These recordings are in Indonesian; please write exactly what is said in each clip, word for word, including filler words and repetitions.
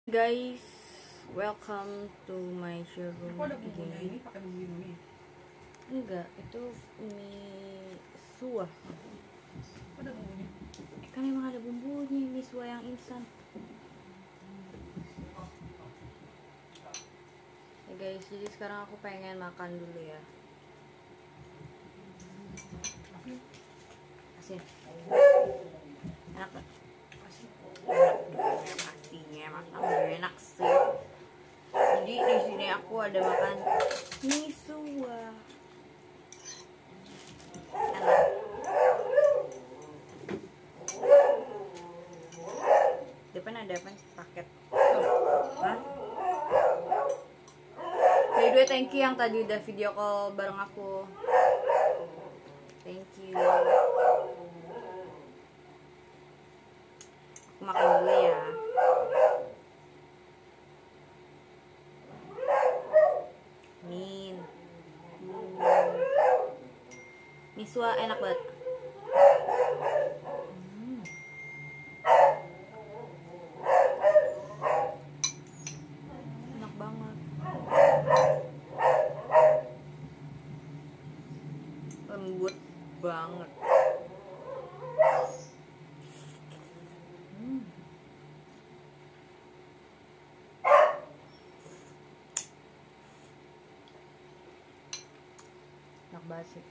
Guys, welcome to my showroom again. Enggak, itu mie suah. Eh, kan memang ada bumbunya mie suah yang instan. Ya guys, jadi sekarang aku pengen makan dulu ya. Asin. Enak gak? Ya pastinya makan enak sih. Jadi di sini aku ada makan mie suah. Enak. Depan ada apa? Paket. Hah? By the way, thank you yang tadi udah video call bareng aku. Thank you. Aku makan dulu ya. Min. Mie suah enak banget. Hmm. Enak banget. Lembut banget. Hmm. Enak banget sih.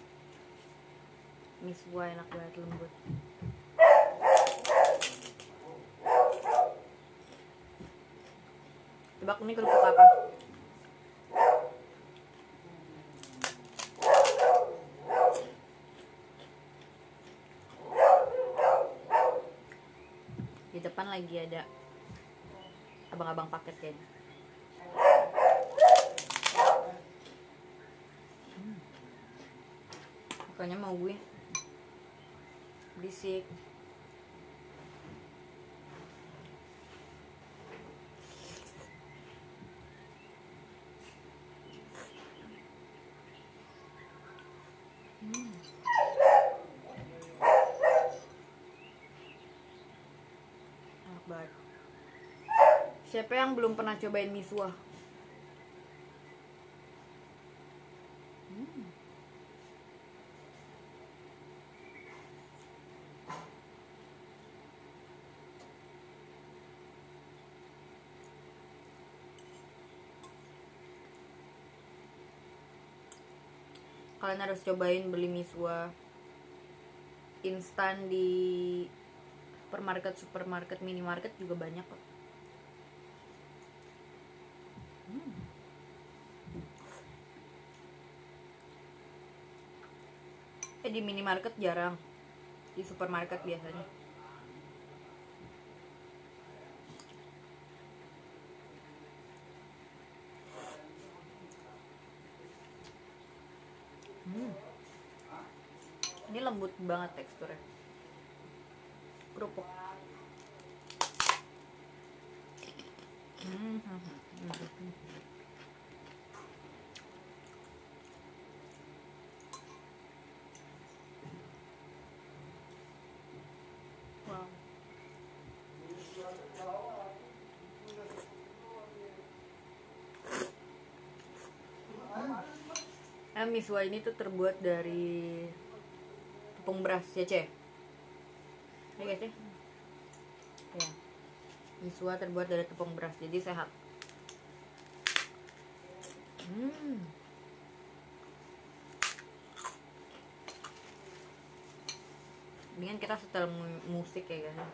Mie suah enak banget, lembut. Tebak ini kerupuk apa? Di depan lagi ada abang-abang paket kayaknya. Hmm. Bukannya mau gue berisik. Hmm. Enak banget. Siapa yang belum pernah cobain mie suah? Hmm. Kalian harus cobain beli mie suah instan di supermarket, supermarket, minimarket juga banyak kok. Hmm. Eh di minimarket jarang, di supermarket biasanya. Hmm. Ini lembut banget teksturnya. Kerupuk. Hmm. Wow. Hmm. Eh, mie suah ini tuh terbuat dari tepung beras ya, Ce? Ya guys ya. Ya. Mie suah terbuat dari tepung beras, jadi sehat. Hmm. Mendingan kita setel mu- musik ya guys.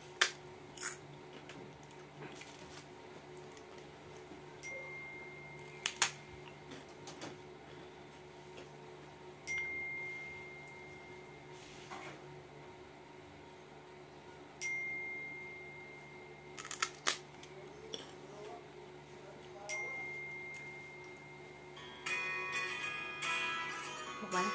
Mau kemana?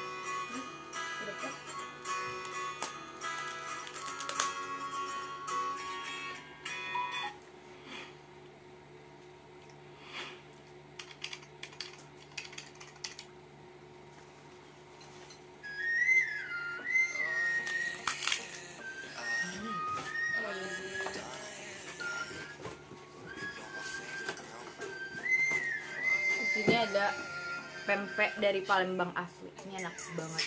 Ini ada pempek dari Palembang asli. Ini enak banget.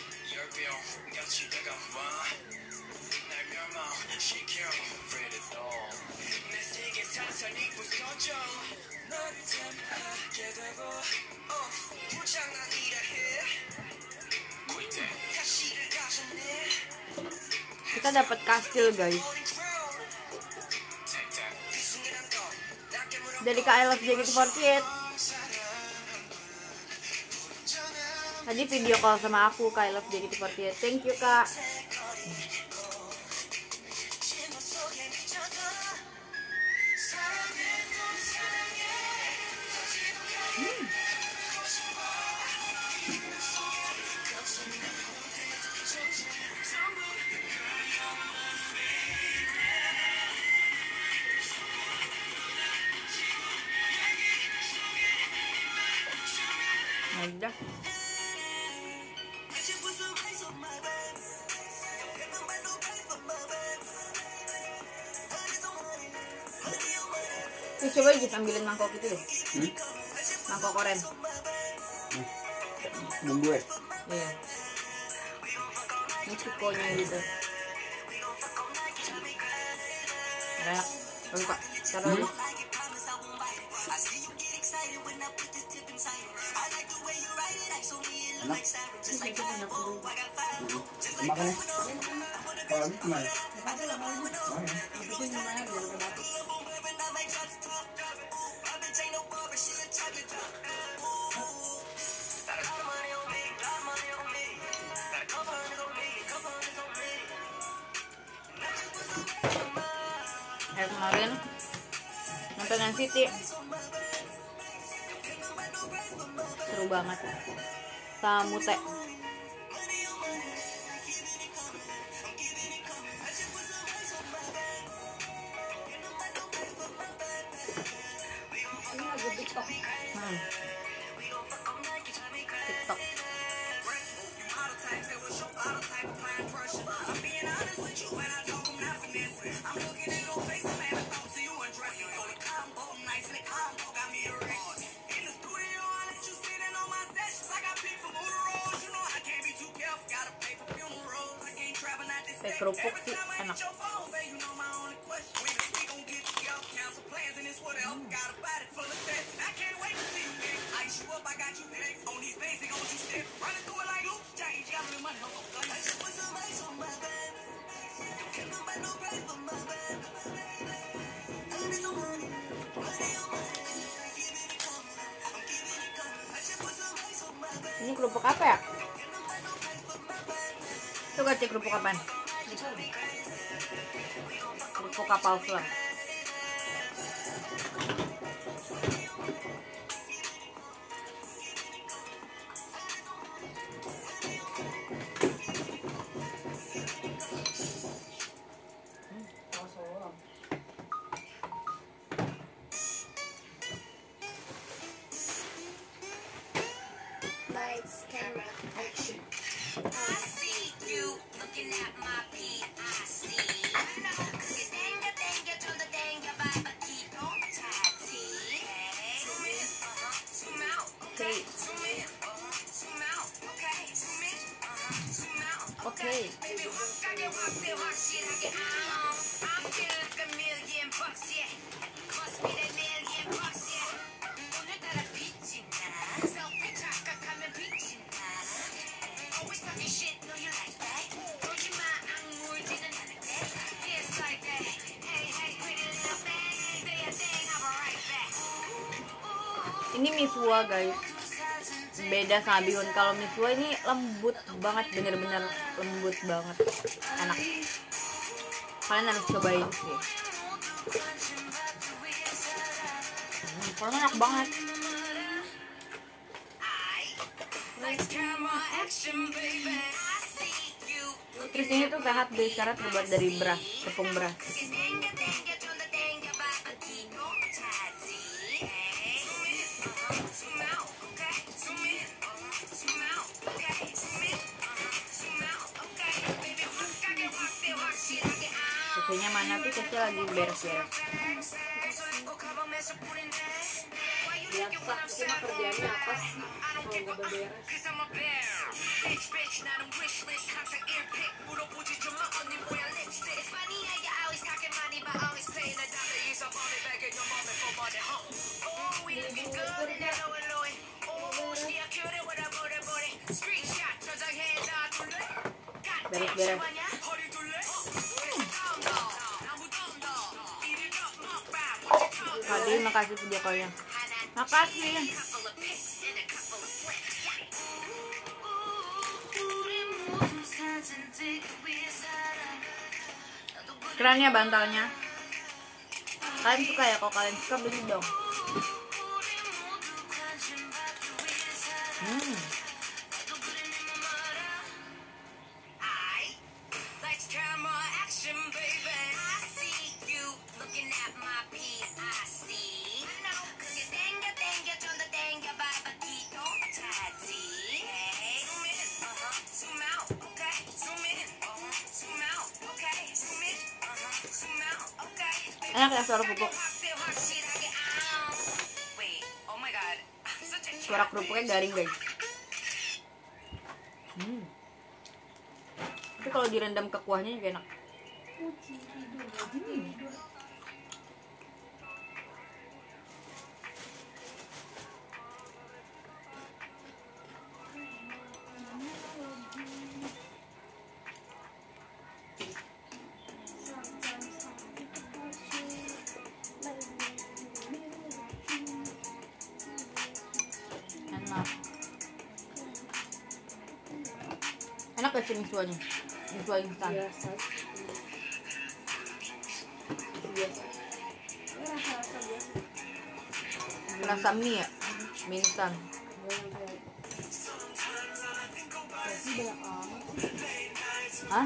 Kita dapat kastil guys dari Kak I Love J K T empat delapan. Tadi video call sama aku Kak I Love J K T empat delapan. Thank you Kak. Hmm. Udah. Ini coba aja ambilin mangkok itu deh. Hmm? Mangkok oren. Hmm. Bumbu ya? Iya. Ini cukonya gitu. Enak. Lalu Kak, taruh dulu. Hmm? Enak. Makan ya? Kalau habis gimana? Kayak kemarin nonton N C T seru banget sama Mute. Ini lagu TikTok. Hmm. TikTok. Kayak kerupuk sih enak. Ini kerupuk apa ya? Coba cek kerupuk apaan? Kerupuk kapal selam. Lights, camera, action. I see you looking at my P I C. 그게 땡겨 땡겨 좀 더 땡겨봐. Keep on tighty. Zoom in, uh-huh. Zoom out, okay. Zoom in, uh-huh. Zoom out, okay. Zoom in, uh-huh. Zoom out, okay. Baby, 확하게 확대 확실하게 I'm I'm feeling like a million bucks, yeah. Must be that million bucks, yeah. 오늘따라 빛이 나. Selfie 착각하면 빛이 나. Always talking shit, know you like that. 보지마 악물지는 않을게. It's like that. Hey, hey, pretty little thing. Do your thing, I'll be right back. Ini misua guys. Beda sama bihun. Kalau misua ini lembut banget, bener-bener lembut banget. Enak. Kalian harus cobain sih. Hmm, kalau enak banget. Lights, camera, action, baby. I see you. Terus ini tuh sehat guys karena terbuat dari beras, tepung beras. 그게 땡겨 땡겨 좀 더 땡겨봐. Keep on tighty. Zoom in, uh-huh. Zoom out, okay. Zoom in, uh-huh. Zoom out, okay. Zoom in, uh-huh. Zoom out, okay. Baby, 확하게 확대 확실하게 I'm Cecinya mana tuh? Ceci lagi beres-beres. 평소에 꼭 가방에서 뿌린대. Why you Biasa, cuma kerjaannya apa sih kalau nggak beberes? Beres-beres. Fadil, makasih video call-nya. Makasih. Keren ya bantalnya. Kalian suka ya? Kalau kalian suka beli dong. Hmm. Enak ya suara pupuk. Suara kerupuknya garing guys. Hmm. Tapi kalau direndam ke kuahnya juga enak. Hmm. Enak. Enak gak sih misuanya? Misua instan. Biasa. Biasa. Ya, rasa-rasa biasa. Rasa mie ya? Mie instan. Gue yang kayak Tapi banyak amat sih. Hah?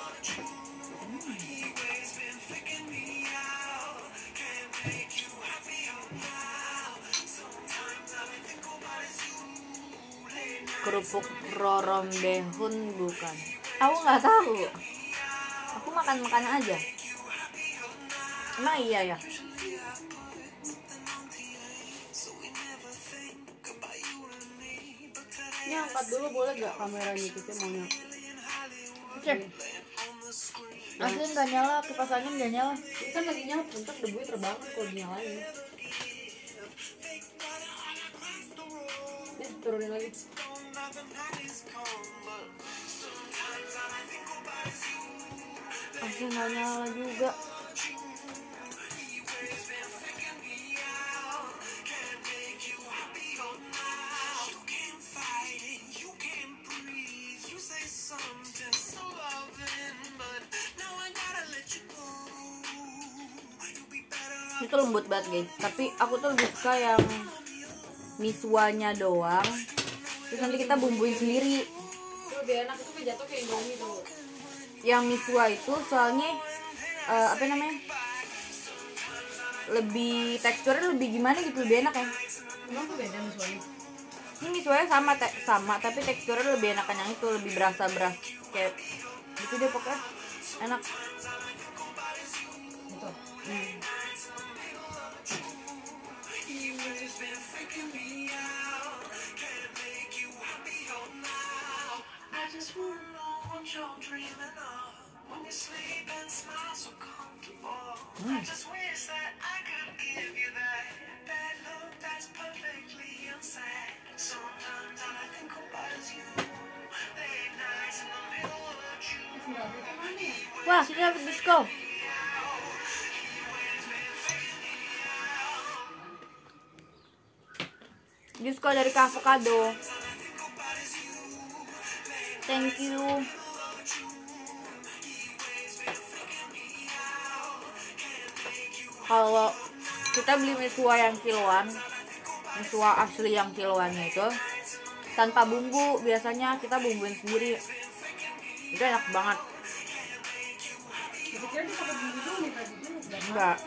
Kerupuk rorombehun bukan? Aku nggak tahu. Aku makan makanan aja. Emang iya ya? Ini angkat dulu boleh gak kameranya, kita mau nyala? Cek. Asli nggak nyala, kipas angin nggak nyala. Ini kan lagi nyala, bentar debunya terbangun kalau dinyalain. Eh, turunin lagi. Asli nggak nyala juga. Itu lembut banget guys, tapi aku tuh lebih suka yang misuanya doang, terus nanti kita bumbuin sendiri. Itu lebih enak, itu kayak jatuh kayak Indomie tuh. Yang misua itu soalnya eh, apa namanya, lebih teksturnya lebih gimana gitu, lebih enak ya. Emang tuh beda misuanya? Ini misuanya sama te sama tapi teksturnya lebih enakan yang itu, lebih berasa beras kayak gitu deh pokoknya, enak. Gitu. Hmm. Hmm. Wah, kita dapat diskon. Diskon dari Avocado. Thank you. Kalau kita beli misua yang kiloan, misua asli yang kiloannya itu tanpa bumbu, biasanya kita bumbuin sendiri. Itu enak banget. Kira-kira dia pakai bumbu dulu nih tadi dulu. Enggak.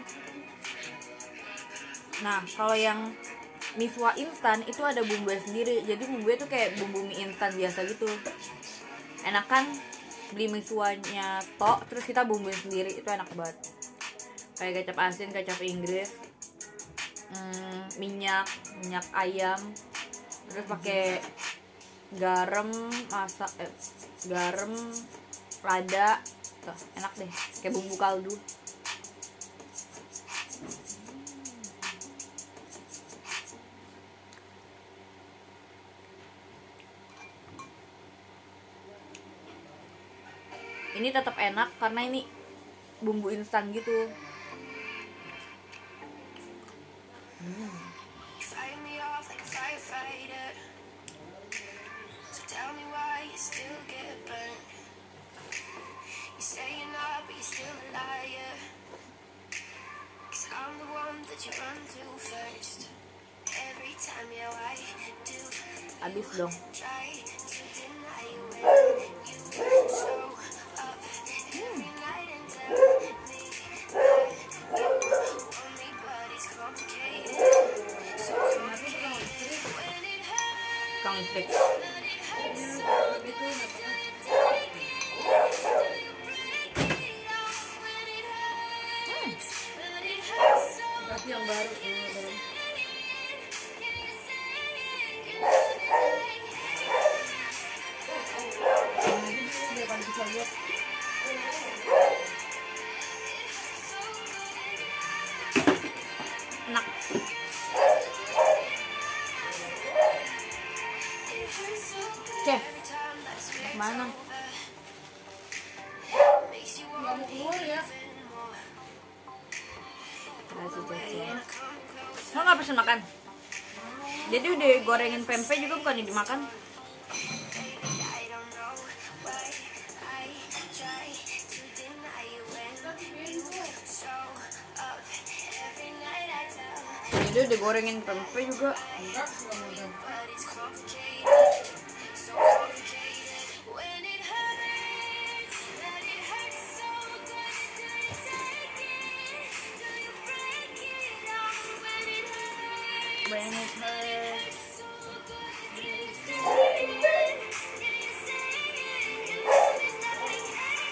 Nah, kalau yang misua instan itu ada bumbunya sendiri. Jadi bumbunya tuh kayak bumbu mie instan biasa gitu. Enakan beli misuanya tok terus kita bumbuin sendiri, itu enak banget. Kayak kecap asin, kecap Inggris. Hmm, minyak minyak ayam, terus pakai garam masak eh, garam lada tuh, enak deh kayak bumbu kaldu. Ini tetap enak karena ini bumbu instan gitu. Hmm. Fight me off like a firefighter. So tell me why you still get burned. You're staying up, but you're still a liar. Cause I'm the one that you run to first. Every time, yeah, I do. Habis dong. Try to deny when you show up every night and tell me that you want me, but it's complicated. So complicated when it hurts. Kang listrik. But it hurts so good to take it. Do you break it off when it hurts? But it hurts so Kasih yang baru ini baru. Dia paling bisa lihat. Enak. Chef, mana? Nggak mau keluar ya? Kasih Cece. Lo nggak pesen makan? Jadi udah gorengin pempek juga bukan dimakan? I don't know why I try to deny when you show up every night. I tell Jadi udah gorengin pempek juga. Enggak, nggak mau dong. but it's complicated, so complicated when it hurts. But it hurts so good. Do you take it? Do you break it off when it hurts? When it hurts. So good. Do you say it? Do you say it? Your love is like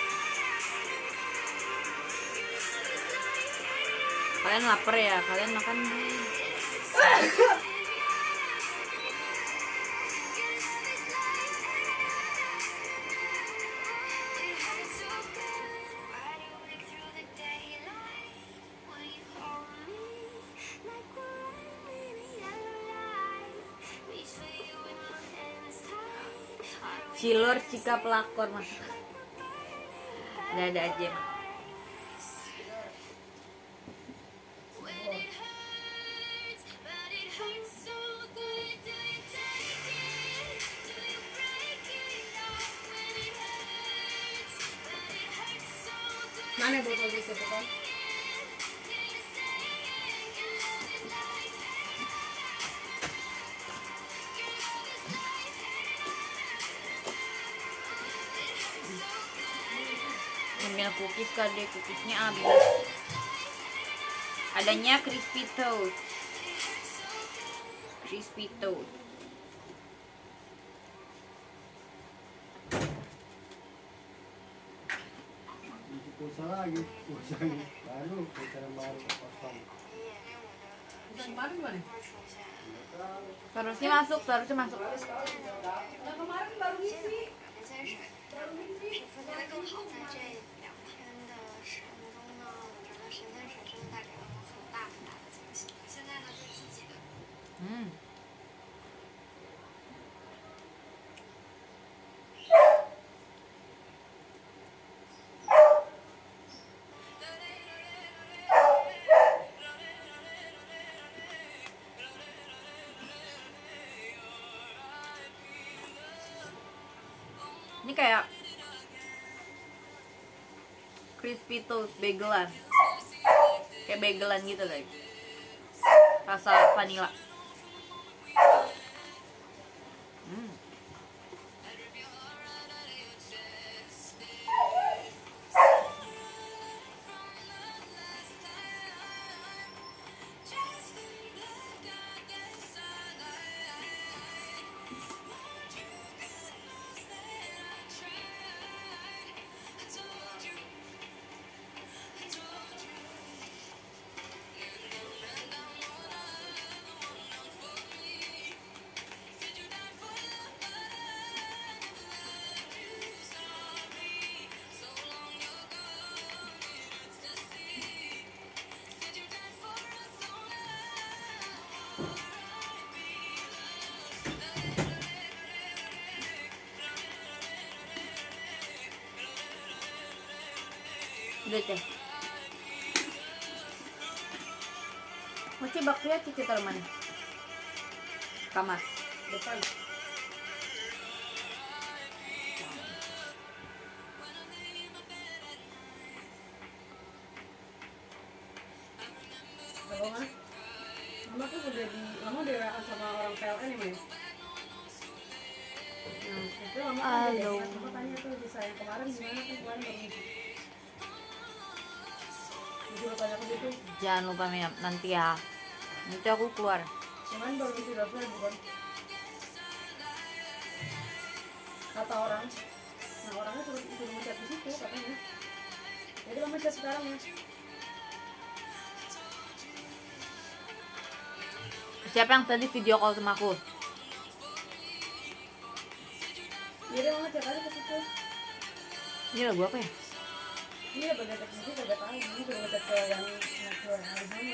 Kalian lapar ya? Kalian makan deh. Cilor Cika pelakor mas. Ada-ada aja emang. Mana botol bisa bukan? Ngambil cookies kade, cookiesnya habis. Adanya crispy toast. Crispy toast. Pulsa lagi, pulsa lagi. Baru, pulsa yang baru kosong. Yang kemarin mana? Seharusnya masuk, seharusnya masuk. Yang kemarin baru isi. 我觉得更好在这两天的使用中呢，我觉得神仙水真的带给了我很大很大的惊喜。现在呢，对自己的 Hmm. Ini kayak crispy toast bagelan, kayak bagelan gitu guys, rasa vanilla. Hmm. Udah teh. Mochi bakpia Cici taruh mana? Kamar. Depan. Halo, Ma. Mama tuh udah di, Mama udah rakan sama orang P L N ya, Ma? Nah, itu Mama kan udah Halo. jadi, Mama tanya tuh bisa yang kemarin gimana kan kemarin baru ngisi. Jadi lo tanya ke situ, Jangan lupa Mia, nanti ya. Nanti aku keluar. kemarin baru ngisi daftar bukan? Kata orang, nah orangnya suruh suruh ngechat di situ katanya. Jadi Mama chat sekarang ya. Siapa yang tadi video call sama aku? Iya deh, Mama chat aja ke situ. Ini lagu apa ya? Iya, bagian teknisnya kagak tahu. Ini suruh ngechat ke yang ke hari sama.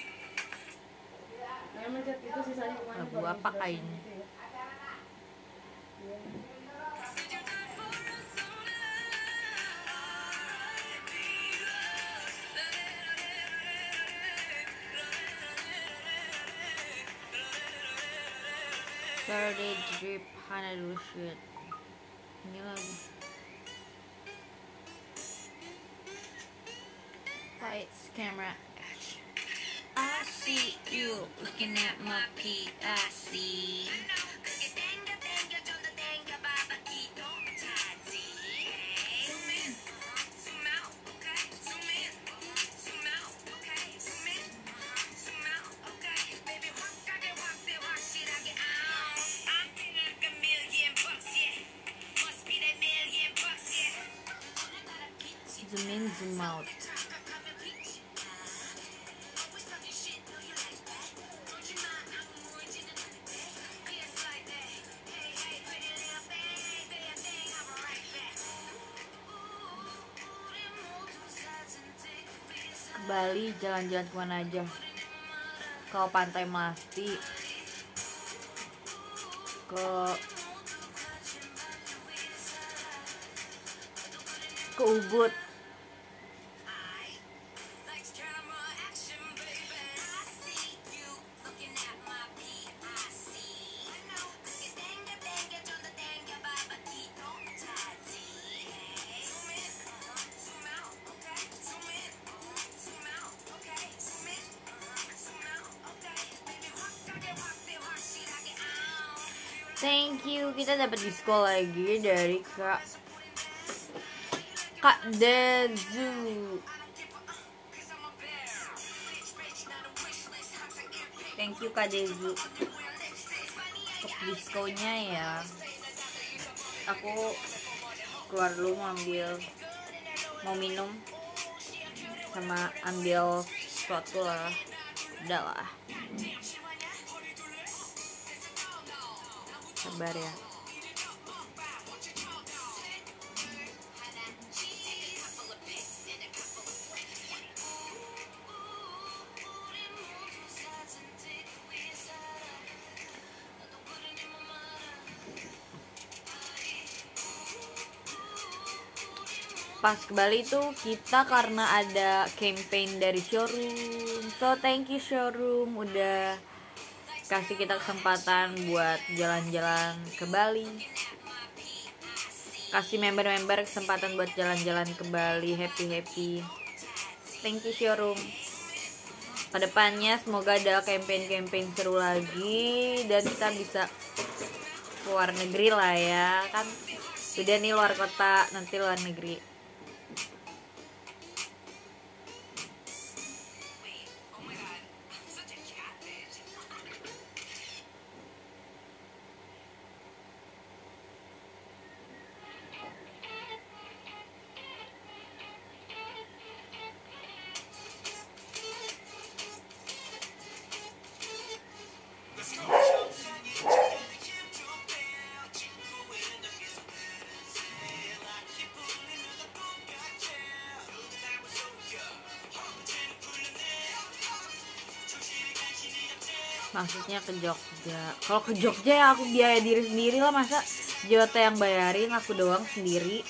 Nah, Mama chat itu sisanya kemarin Lagu baru apa ngisi daftar kayaknya? gitu ya. Iya. Saturday Drip Hana dulu shit. Ini lagi. Lights, camera, action. I see you looking at my P I C. Zoom in, zoom out. Ke Bali jalan-jalan kemana aja? Ke Pantai Melasti, ke ke Ubud. Thank you, kita dapat diskon lagi dari Kak Kak Dezu. Thank you Kak Dezu untuk diskonnya ya. Aku keluar dulu mau ambil mau minum sama ambil sesuatu lah. Udah lah. Sabar ya. Pas ke Bali tuh kita karena ada campaign dari showroom. So thank you showroom udah kasih kita kesempatan buat jalan-jalan ke Bali. Kasih member-member kesempatan buat jalan-jalan ke Bali, happy-happy. Thank you showroom. Kedepannya semoga ada campaign-campaign seru lagi dan kita bisa keluar negeri lah ya. Kan udah nih luar kota, nanti luar negeri. Maksudnya ke Jogja. Kalau ke Jogja ya aku biaya diri sendiri lah, masa Jota yang bayarin, aku doang sendiri.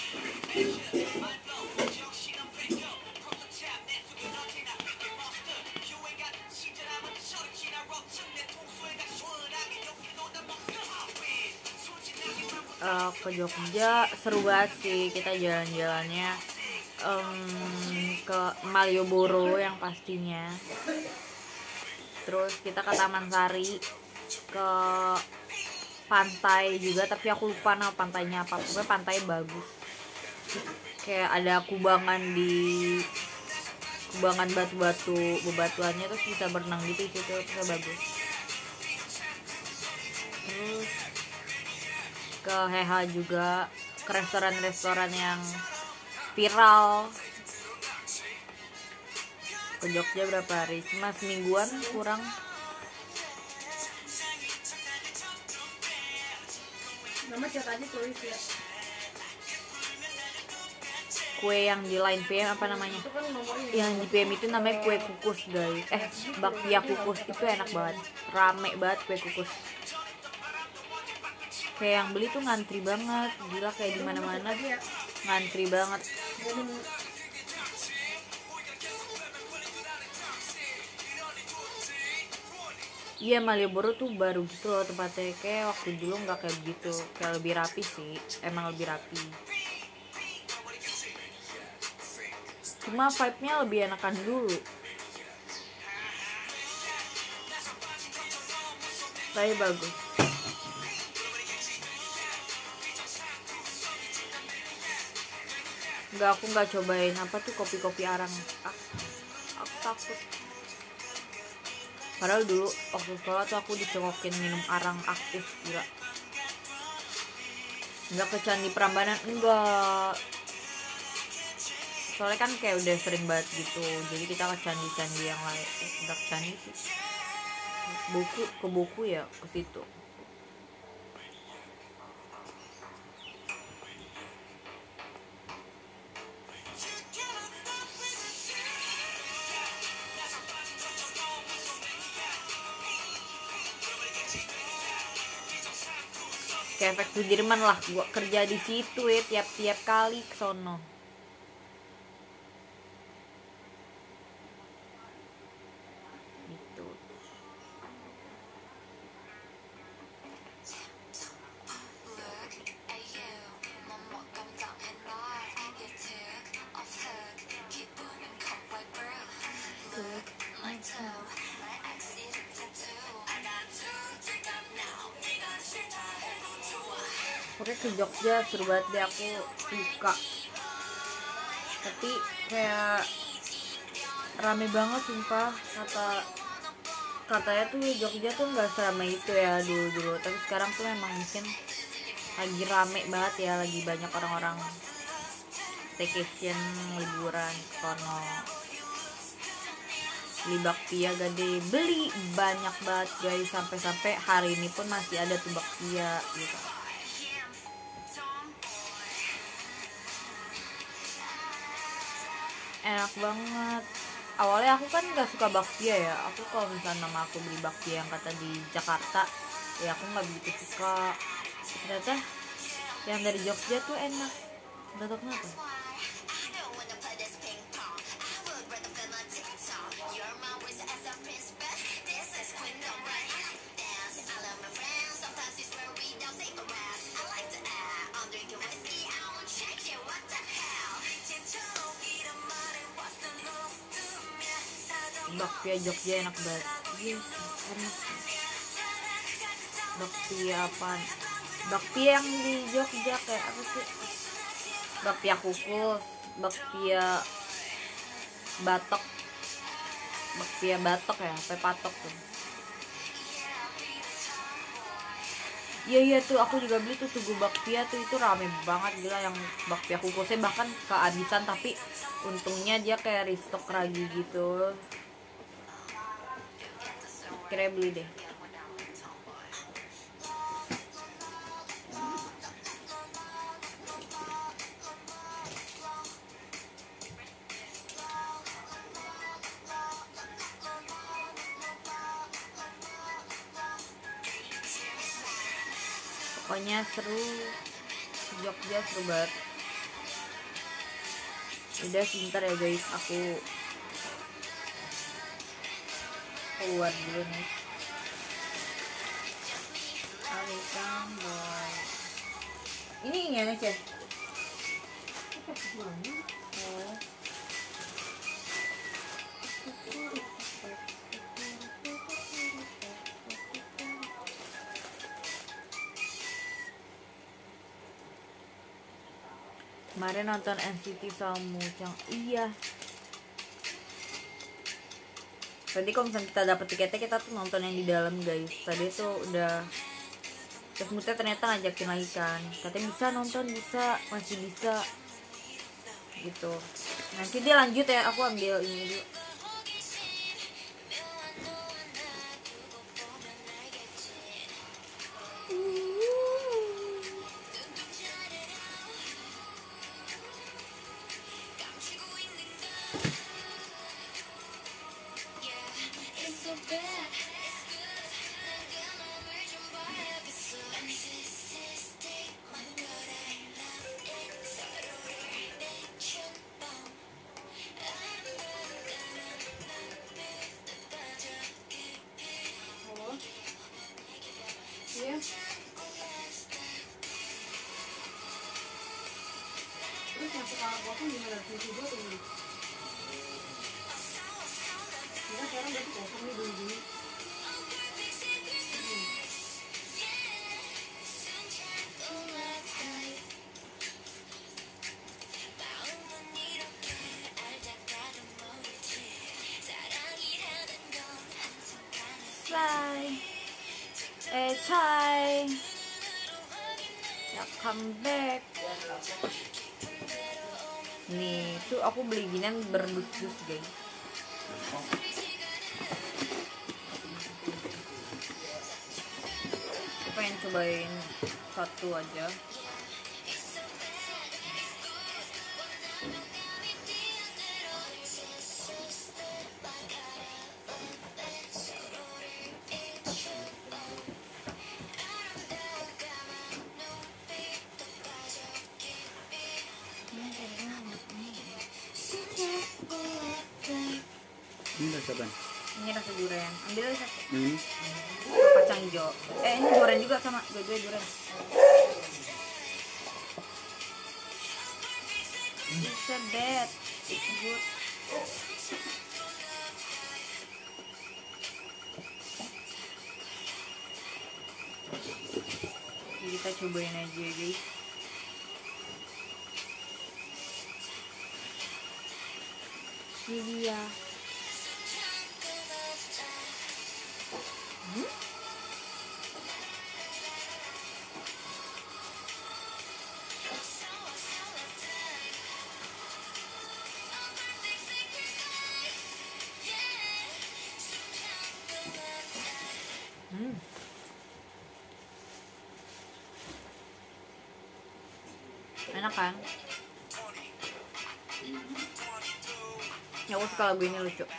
Uh, ke Jogja seru banget sih, kita jalan-jalannya um, ke Malioboro yang pastinya, terus kita ke Taman Sari, ke pantai juga, tapi aku lupa nama pantainya apa, pokoknya pantai bagus, kayak ada kubangan di kubangan batu-batu bebatuannya, terus bisa berenang gitu, itu tuh bagus. Terus ke Heha juga, ke restoran-restoran yang viral. Ke Jogja berapa hari? Cuma semingguan kurang. Nama chat aja tulis ya. Kue yang di Line P M apa namanya? Itu kan nomornya. Yang di P M itu namanya kue kukus guys. Eh, bakpia kukus itu enak banget. Rame banget kue kukus. Kayak yang beli tuh ngantri banget, gila, kayak di mana-mana ngantri banget. Iya, Malioboro tuh baru gitu loh tempatnya, kayak waktu dulu nggak kayak begitu, kayak lebih rapi sih, emang lebih rapi. Cuma vibe-nya lebih enakan dulu. Tapi bagus. Enggak, aku nggak cobain apa tuh kopi-kopi arang. Ah, aku takut. Padahal dulu waktu sekolah tuh aku dicokokin minum arang aktif, gila. Enggak ke Candi Prambanan, enggak. Soalnya kan kayak udah sering banget gitu, jadi kita ke candi-candi yang lain. Eh, enggak ke candi sih. Buku, ke buku ya, ke situ. Kayak efek Sudirman lah, gua kerja di situ ya, tiap-tiap kali ke sono. Gitu. Oke, ke Jogja seru banget deh, aku suka. Tapi kayak rame banget sumpah, kata katanya tuh Jogja tuh nggak seramai itu ya dulu dulu, tapi sekarang tuh memang mungkin lagi rame banget ya, lagi banyak orang-orang staycation, liburan ke sono. Beli bakpia gede, beli banyak banget guys, sampai-sampai hari ini pun masih ada tuh bakpia gitu. Enak banget. Awalnya aku kan nggak suka bakpia ya, aku kalau misalnya nama aku beli bakpia yang kata di Jakarta ya aku nggak begitu suka. Ternyata yang dari Jogja tuh enak, nggak tahu kenapa. Bakpia Jogja enak banget. Yes, enak. Bakpia apa? Bakpia yang di Jogja kayak apa sih? Bakpia kukus, bakpia batok, bakpia batok ya, apa patok tuh. Iya iya tuh aku juga beli tuh tugu bakpia tuh, itu rame banget gila, yang bakpia kukusnya bahkan kehabisan, tapi untungnya dia kayak restock lagi gitu. Kira beli deh. Pokoknya seru, Jogja seru banget. Udah sebentar ya guys, aku keluar dulu nih. Alisam boy. Ini ini ya Ceh. Oh. Kemarin nonton N C T sama Mucang. Iya. Tadi kalau misalnya kita dapet tiketnya, kita tuh nonton yang di dalam guys. Tadi tuh udah, terus Muta ternyata ngajakin lagi kan, katanya bisa nonton, bisa, masih bisa gitu. Nanti dia lanjut ya, aku ambil ini dulu. Iya. Terus yang suka potong gimana? Kunci dua tuh ini. Ya sekarang berarti kosong nih dulu. Fly, eh Chai, ya come back. Nih, tuh aku beli ginian berdus-dus guys. Aku pengen cobain satu aja. Ini rasa apa? Ini rasa durian. Ambil aja satu. Ini. Kacang hijau. Eh ini durian juga sama. Dua-dua durian. It's a bad. It's good. Jadi kita cobain aja guys. Ini dia. Hmm? Hmm. Enak kan? Ya aku suka lagu ini, lucu.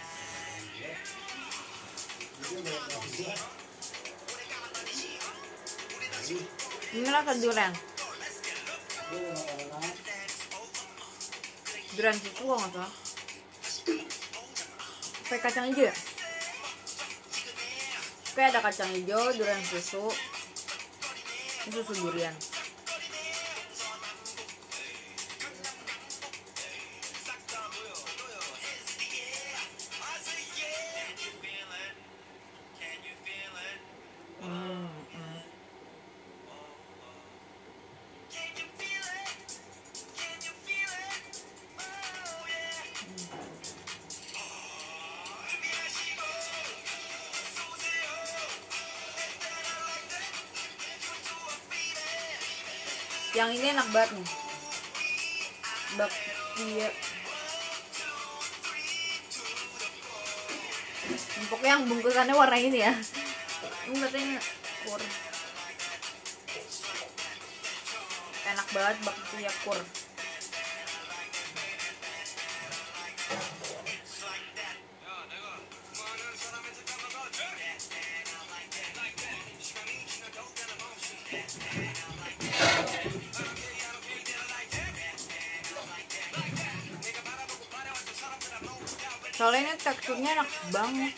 Ini rasa durian. Durian susu kok nggak salah. Pakai kacang hijau ya? Kayak ada kacang hijau, durian susu, ini susu durian. Hmm, hmm. Yang ini enak banget nih, bakpia. Pokoknya yang bungkusannya warna ini ya. Ini katanya kur. Enak banget bakpia kur. Soalnya ini teksturnya enak banget,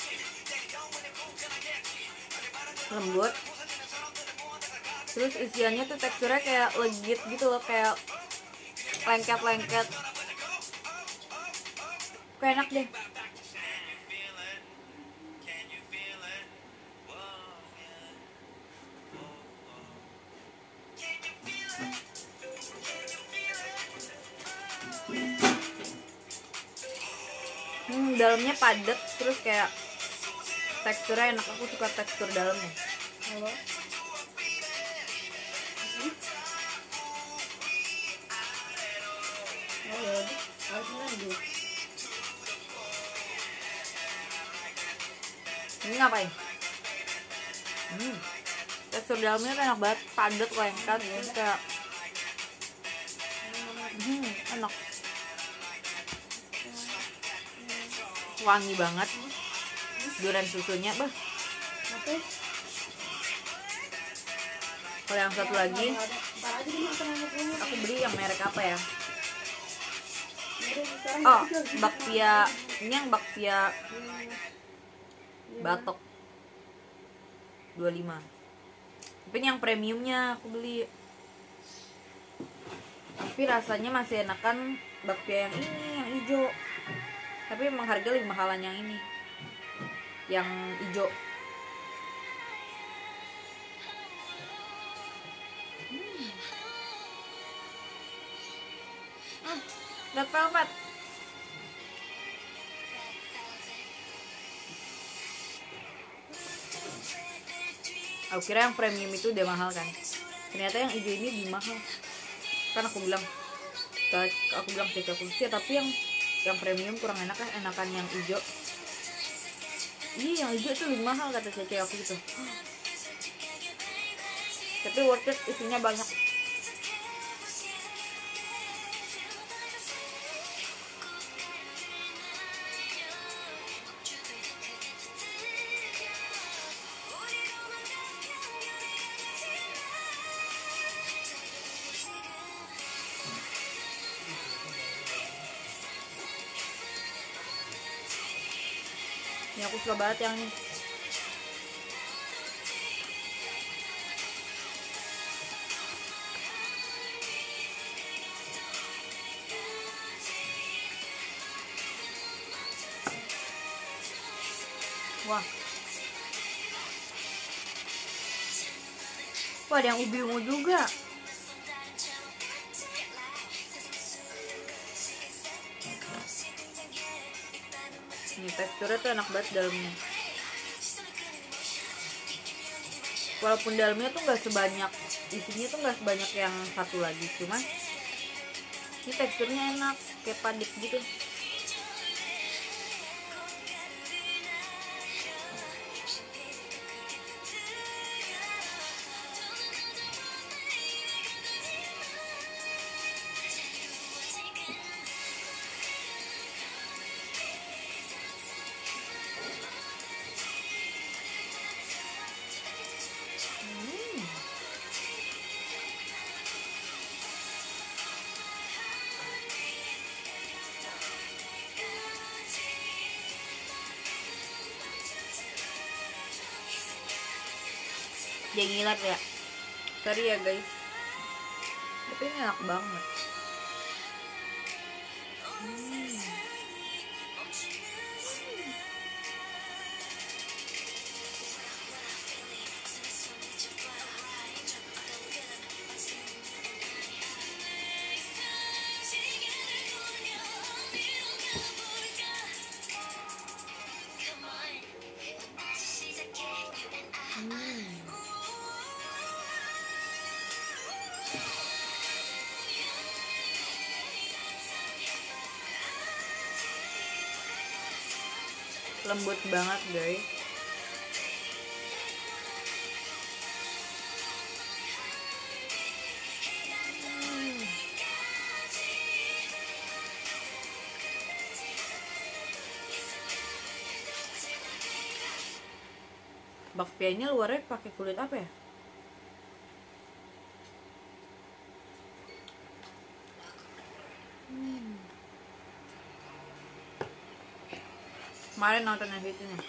lembut. Terus isiannya tuh teksturnya kayak legit gitu loh, kayak lengket-lengket. Kayak enak deh. Hmm, dalamnya padat, terus kayak teksturnya enak. Aku suka tekstur dalamnya. Halo. Oh ya, harusnya dulu. Ini ngapain? Hmm, tekstur dalamnya tuh enak banget, padat, lengket, terus kayak hmm, enak, wangi banget. Durian susunya, bah. Oke. Kalau yang satu lagi, Ntar aja dulu aku nanya dulu. aku beli yang merek apa ya? Yaudah, sekarang Oh, kita juga- bakpia. Ini yang bakpia batok dua puluh lima. Tapi ini yang premiumnya aku beli. Tapi rasanya masih enakan bakpia yang ini, yang hijau. Tapi emang harga lebih mahalan yang ini, yang hijau. Hmm. Hmm, red velvet. Aku kira yang premium itu udah mahal kan. Ternyata yang hijau ini lebih mahal. Kan aku bilang, aku bilang cek aku sih, tapi yang yang premium kurang enak kan, enakan yang hijau. Iya, yang hijau tuh lebih mahal kata cece aku gitu. Tapi worth it, isinya banyak. Ini aku suka banget yang ini. Wah. Wah, ada yang ubi ungu juga. Ini teksturnya tuh enak banget dalamnya. Walaupun dalamnya tuh nggak sebanyak, isinya tuh nggak sebanyak yang satu lagi, cuman ini teksturnya enak, kayak padat gitu. Hmm. Dia ngilat ya, sorry ya guys, tapi ini enak banget. Hmm. Hmm. Lembut banget guys. Hmm. Bakpianya luarnya pakai kulit apa ya? Hmm. Kemarin nonton yang itu nih.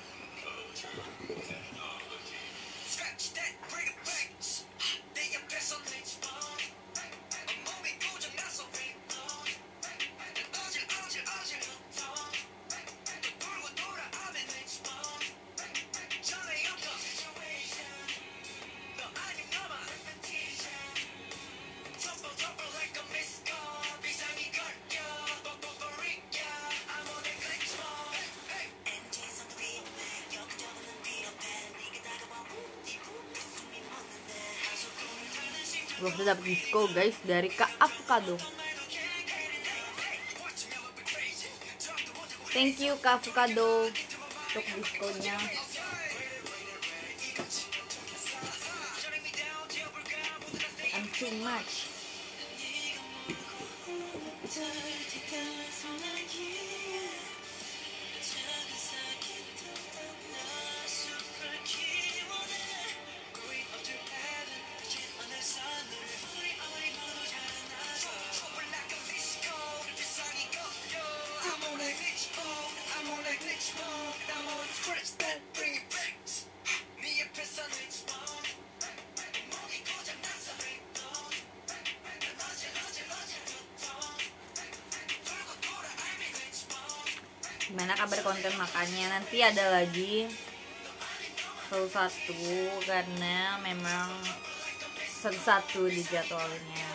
Waktu dapet disco guys dari Kak Avocado. Thank you Kak Avocado untuk diskonya. I'm too much. Gimana kabar konten makannya? Nanti ada lagi satu satu karena memang satu satu dijadwalnya.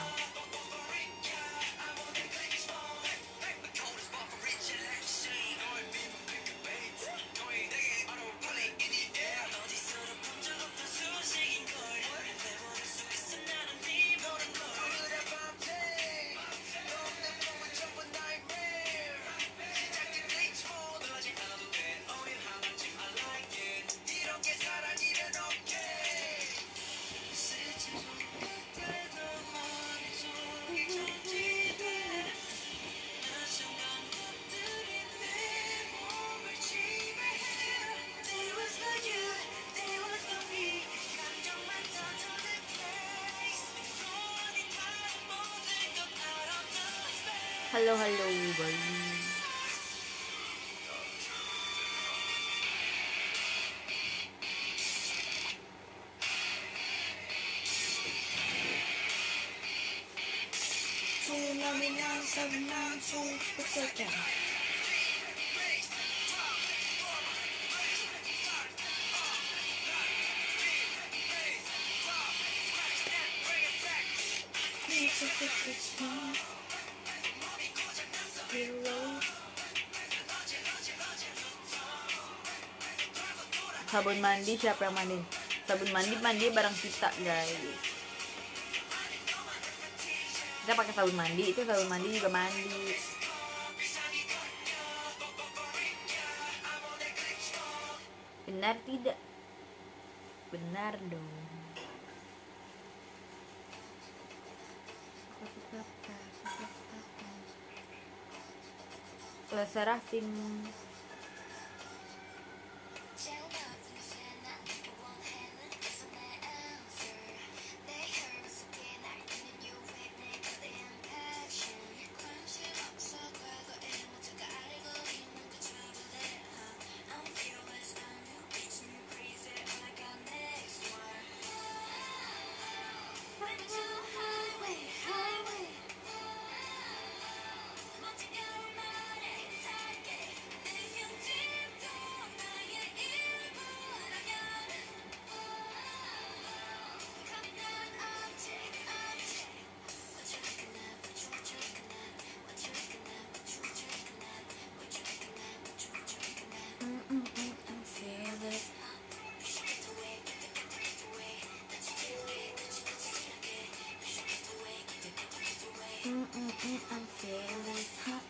Halo halo bayi. Tsunami yang langsung bersejarah. Sabun mandi siapa yang mandi? Sabun mandi mandi bareng kita guys. Kita pakai sabun mandi, itu sabun mandi juga mandi. Benar tidak? Benar dong. Leserasin. I'm feeling hot.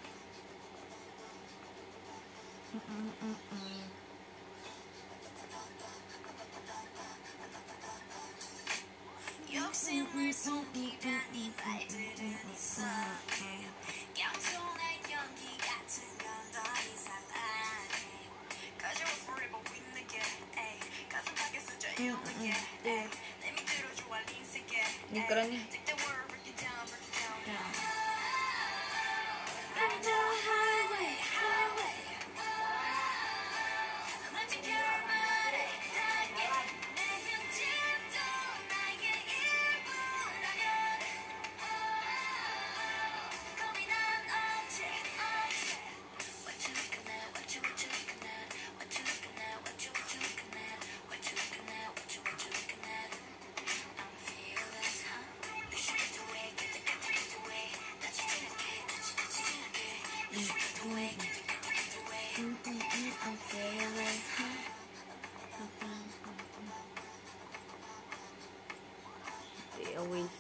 욕심을 숨기다 네 발들은 이상해 양손에 연기 같은 건 더 이상 안 해 Cause you're forever with me again 가슴 밖에서 조용하게 내 밑으로 좋아 린세게 Take the world, break it down, break it down I'm the highway, highway always.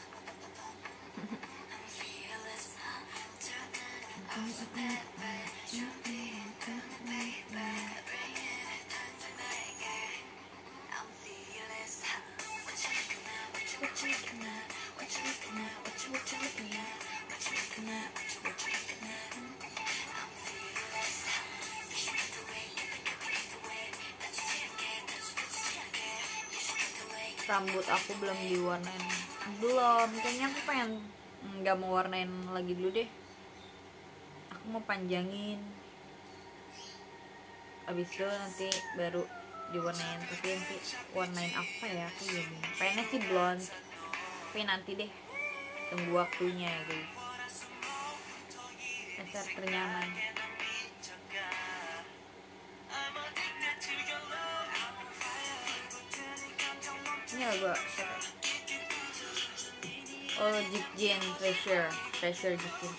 Rambut aku belum diwarnain, belum, kayaknya aku pengen nggak mau warnain lagi dulu deh, aku mau panjangin, abis itu nanti baru diwarnain. Tapi nanti warnain apa ya, aku belum, pengennya sih blonde, tapi nanti deh, tunggu waktunya ya guys. Dasar ternyaman. Ini agak oh Jik Jin Treasure Treasure Jik Jin.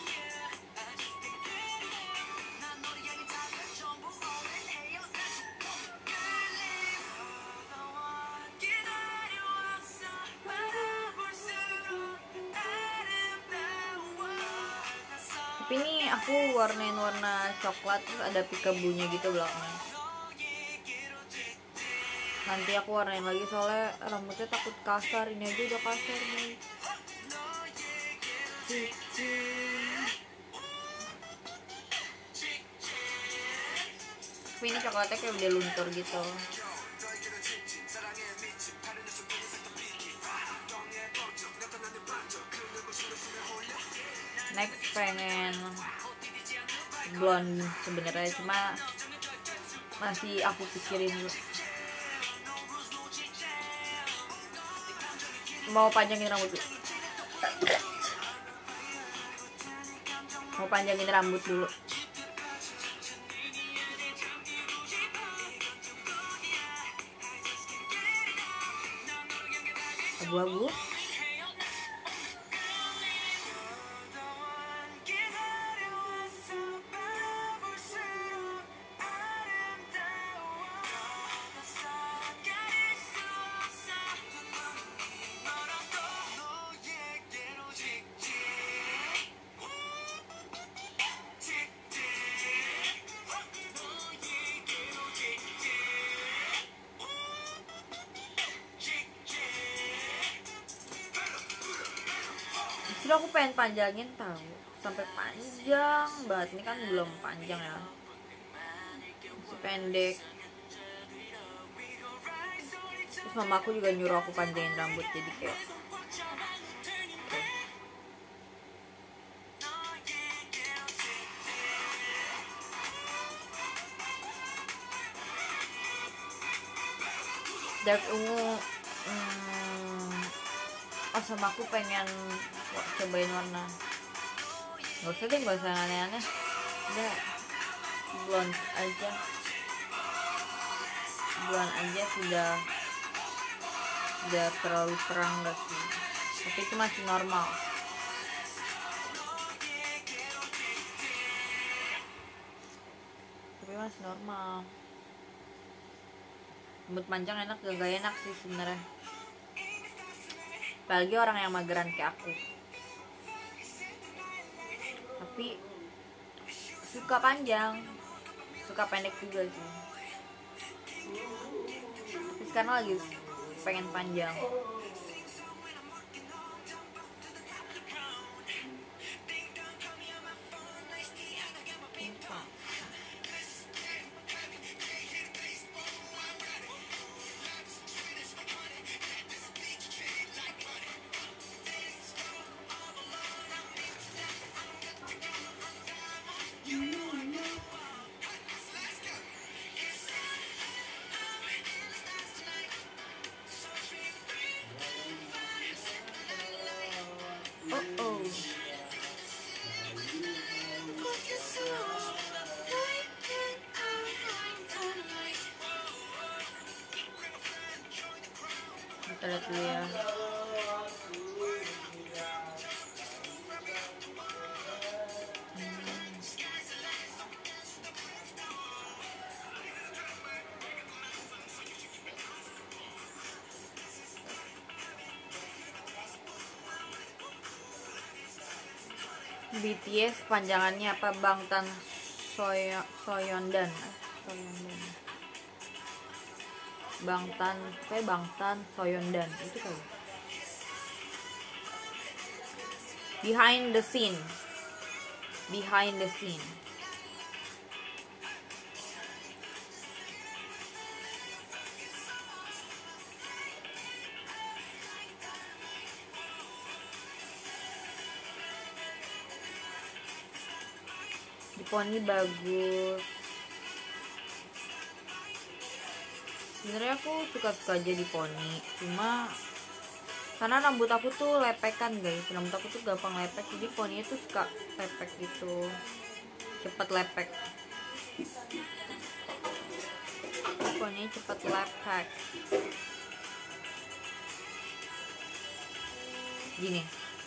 Tapi ini aku warnain warna coklat, terus ada peekaboo-nya gitu belakangnya. Nanti aku warnain lagi soalnya rambutnya takut kasar, ini aja udah kasar nih. Cici. Tapi ini coklatnya kayak udah luntur gitu. Next pengen blonde sebenarnya, cuma masih aku pikirin dulu. Mau panjangin rambut dulu. Mau panjangin rambut dulu. Abu-abu. Justru aku pengen panjangin tahu sampai panjang banget. Ini kan belum panjang ya, masih pendek. Terus mamaku juga nyuruh aku panjangin rambut, jadi kayak dark ungu. hmm, oh sama aku pengen cobain warna, nggak usah deh, nggak usah aneh-aneh, udah blonde aja, blonde aja sudah udah terlalu terang gak sih, tapi itu masih normal. Tapi masih normal. Rambut panjang enak gak, gak enak sih sebenarnya, apalagi orang yang mageran kayak aku. Tapi suka panjang, suka pendek juga sih. Tapi sekarang lagi pengen panjang. Oh oh. Kita lihat dulu ya. B T S panjangannya apa? Bangtan Soyo Soyondan. Soyondan. Bangtan, kayak Bangtan Soyondan itu kayak. Behind the scene. Behind the scene. Di poni bagus. Sebenarnya aku suka-suka aja di poni, cuma karena rambut aku tuh lepekan guys, rambut aku tuh gampang lepek, jadi poninya tuh suka lepek gitu, cepet lepek. Poninya cepet lepek. Gini.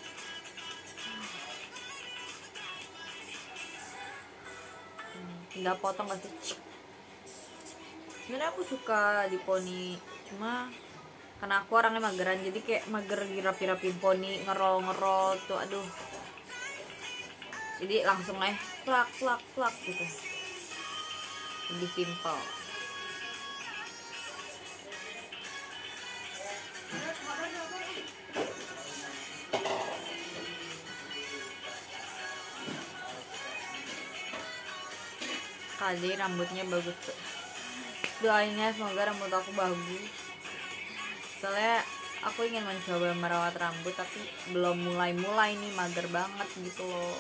Tinggal potong gak sih? Sebenarnya aku suka di poni, cuma karena aku orangnya mageran, jadi kayak mager dirapi-rapin poni, ngerol-ngerol tuh, aduh. Jadi langsung eh plak plak plak gitu. Lebih simpel. Kali rambutnya bagus tuh. Doainnya semoga rambut aku bagus. Soalnya aku ingin mencoba merawat rambut tapi belum mulai-mulai nih, mager banget gitu loh.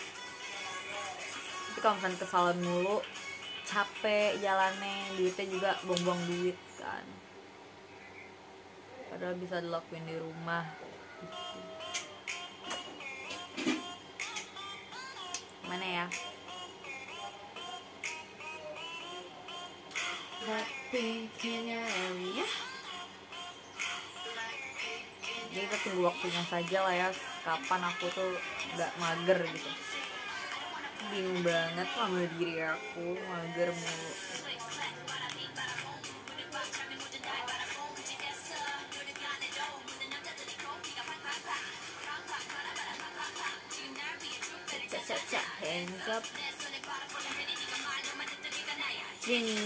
Tapi kalau misalnya ke salon mulu capek jalannya, duitnya juga buang-buang duit kan. Padahal bisa dilakuin di rumah gitu. Mana ya? Jadi kita tunggu waktunya saja lah ya, kapan aku tuh gak mager gitu. Bingung banget sama diri aku, mager mulu. Ca-ca-ca, hands up. Gini.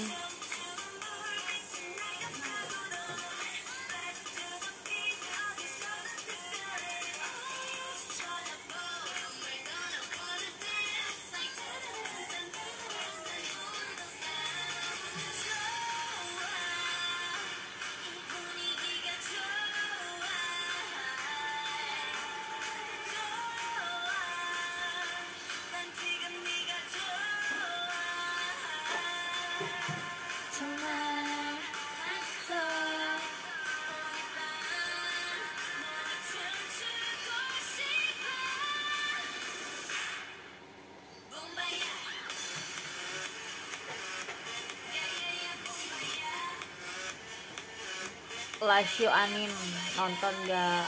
Lasio Anin nonton gak?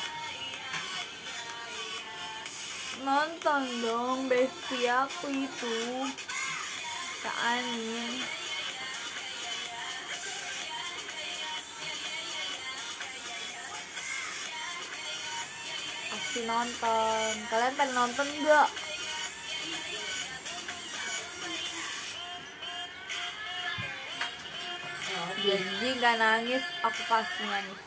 Nonton dong, bestie aku itu Kak Anin. Pasti nonton. Kalian pengen nonton gak? Jadi gak nangis, aku pasti nangis.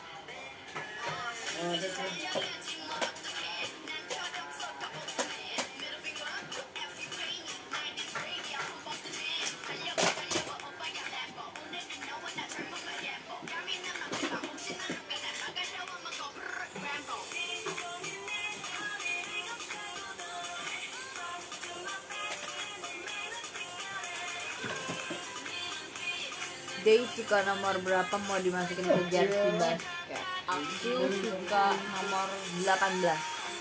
Day suka nomor berapa mau dimasukin ke jersey basket? Aku suka nomor delapan belas.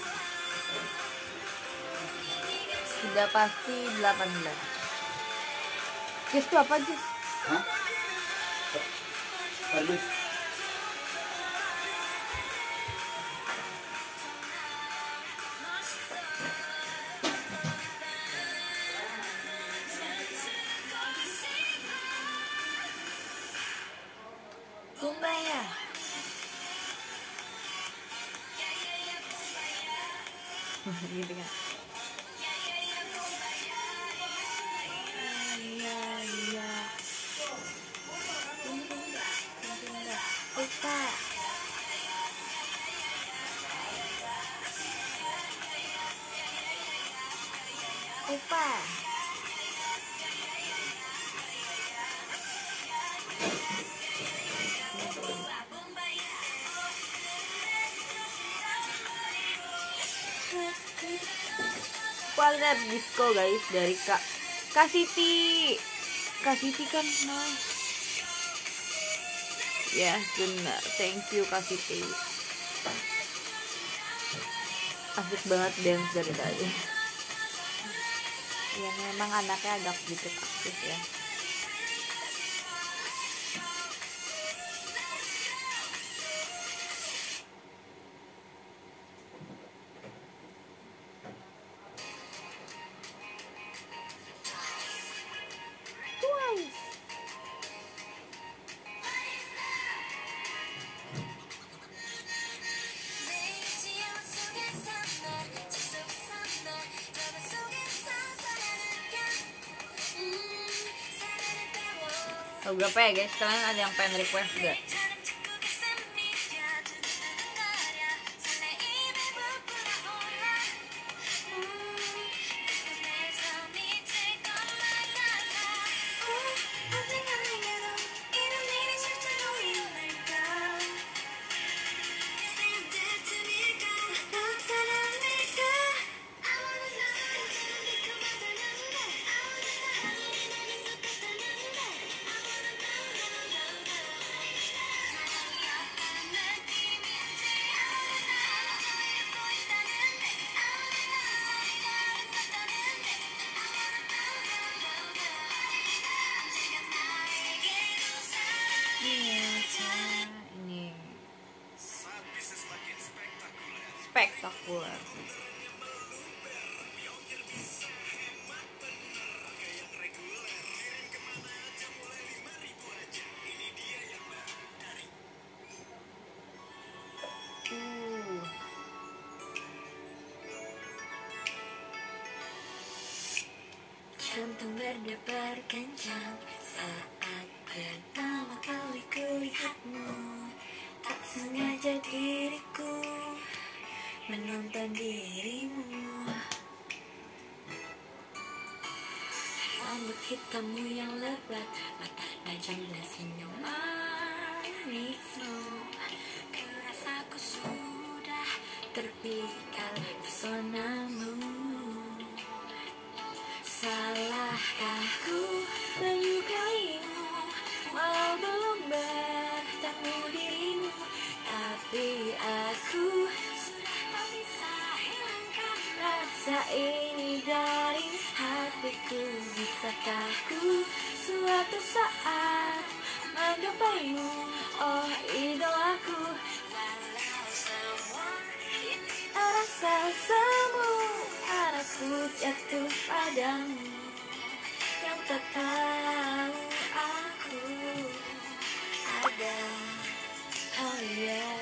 Sudah pasti delapan belas. Jess itu apa, Jess? Hah? Kardus. Kumbaya. Gitu kan. Lupa. Lupa. Kualitas disco guys dari Kak Kak Siti. Kak Siti kan nah. Ya benar, thank you Kak Siti. Asik banget dance dari tadi. Ya memang anaknya agak sedikit aktif ya. Twice. Lagu berapa ya guys? Kalian ada yang pengen request gak? Ini spektakuler. Uh. Jantung berdebar kencang saat pertama kali kulihatmu. Tak sengaja diriku menonton dirimu. Rambut hitammu yang lebat, mata tajam dan senyum manismu. Kerasaku sudah terpikat pesonamu. Salahkah ku menyukaimu walau belum bertemu dirimu, tapi aku sudah tak bisa hilangkan rasa ini dari hatiku. Bisakah ku suatu saat menggapaimu, oh idolaku, walau semua ini terasa semu. Aku jatuh padamu, yang tak tahu aku ada. Oh yeah.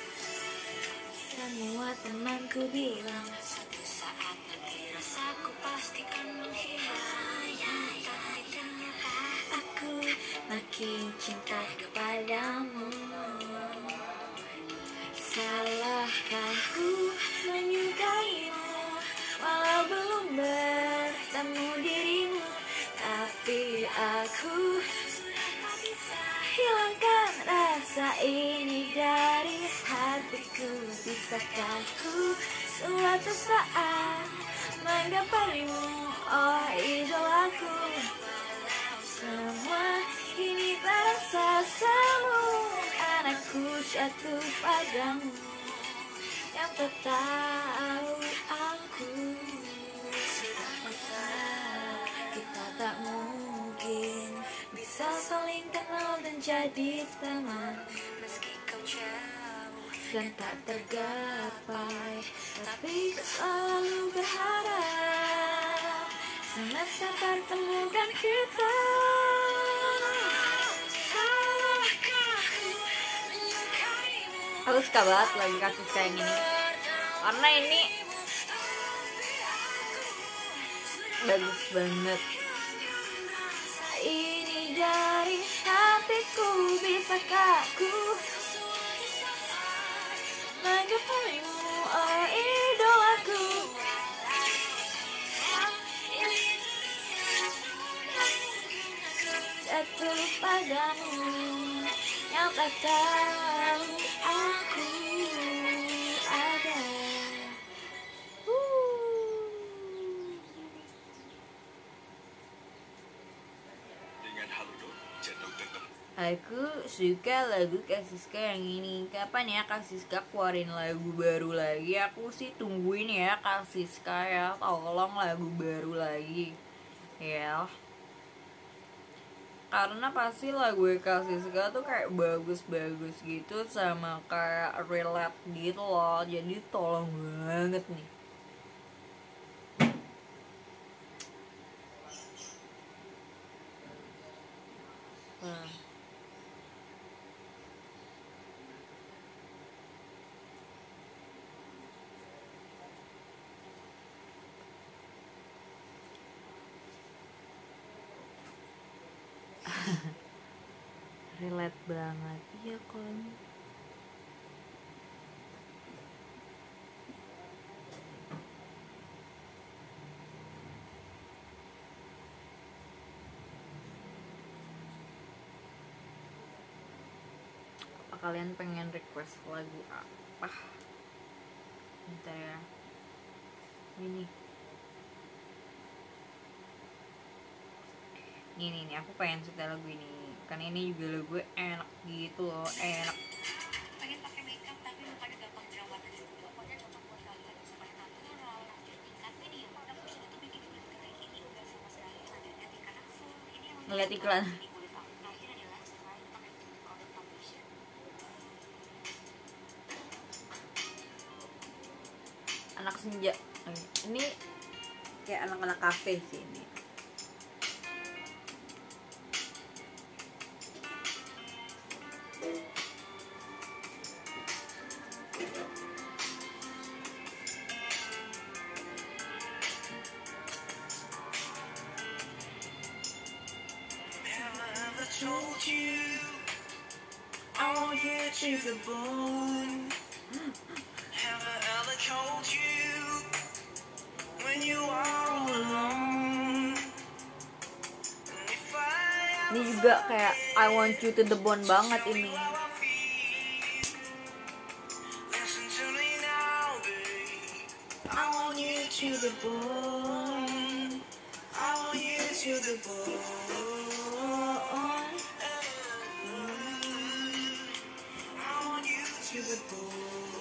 Semua temanku bilang suatu saat nanti rasaku pasti akan menghilang. Tapi ternyata aku makin cinta kepadamu. Salahkah ku menyukaimu walau belum bertemu dirimu, tapi aku sudah tak bisa hilangkan rasa ini dari hatiku. Bisakah ku suatu saat menggapaimu, oh idolaku, walau semua ini terasa semu. Anakku jatuh padamu, yang tak tahu aku. Kita tak mungkin bisa saling kenal dan jadi teman, meski kau jauh dan tak tergapai. Tapi kau selalu berharap semesta pertemukan kita. Aku suka banget lagi kasus kayak gini, karena ini bagus banget. Ini dari hatiku, bisakah ku tahu aku ada. Dengan Halodoc, jantung tertentu. Aku suka lagu Kak Siska yang ini. Kapan ya Kak Siska keluarin lagu baru lagi? Aku sih tungguin ya Kak Siska ya. Tolong lagu baru lagi ya. Karena pasti lagu Kak Siska tuh kayak bagus-bagus gitu, sama kayak relate gitu loh. Jadi tolong banget nih. Nah. Relate banget, iya kan. Apa kalian pengen request lagu apa? Bentar ya. Ini. Nih nih nih, aku pengen setel lagu ini. Kan ini juga lagu enak gitu loh, enak. Pengen pakai makeup tapi mukanya gampang jerawatan juga. Pokoknya cocok buat kalian supaya natural. Tingkat medium. Produk khusus itu bikin kulit kering ini udah sama sekali adanya tingkat full. Ini yang Ngeliat iklan. di kulit aku. Nah ini adalah setelah pakai produk foundation. Anak senja. Ini kayak anak-anak kafe sih ini. Told you, I want you to the bone. Have I ever told you when you are all alone? And if I Ini juga kayak I want you to the bone banget ini. listen to me now, babe. I want you to the bone. I want you to the bone. I want you to the bone.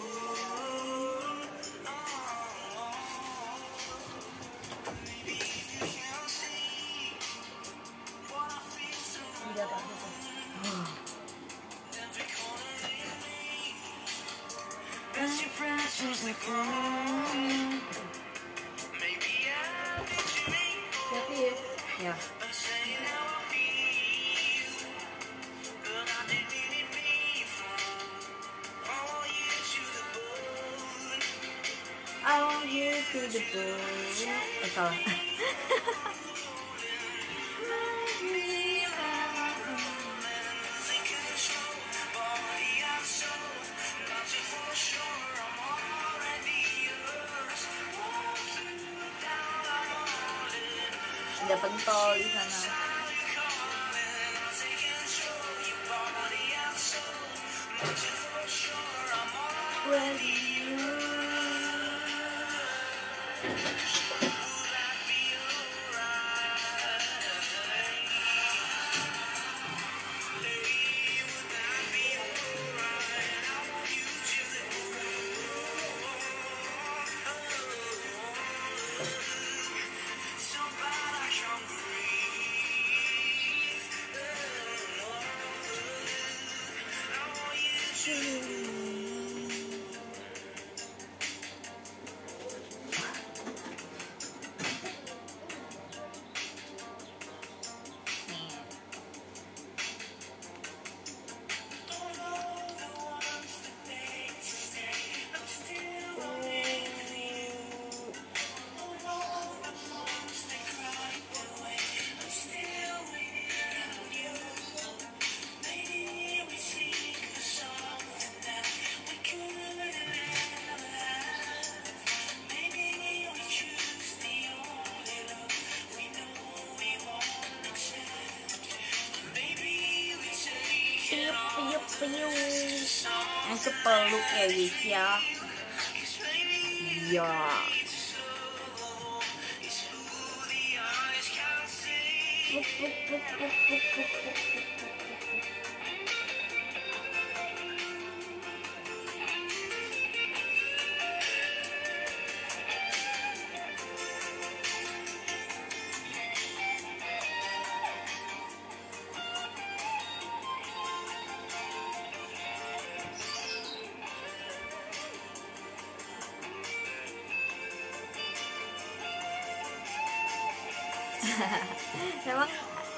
Maybe if you can see what I feel through Tidak apa apa. every corner in me. As your precious come. Maybe I'll be dreaming, Hati ya. Ya. but saying how I feel. But I didn't mean it before. I want you to the bone. I want you to the bone. Eh salah. Losing control, body and soul. Not you for sure, I'm already yours. Won't you down, I'm all in. Ada pentol di sana. How you calling? I'll take control, your body and soul. Not you for sure, I'm already yours. Will that be alright? Hey, would that be alright? I want you to the so bad I can't breathe. I want you to langsung peluk ya guys ya. Ya. Puk, puk, puk, puk, puk, puk, puk, puk. Emang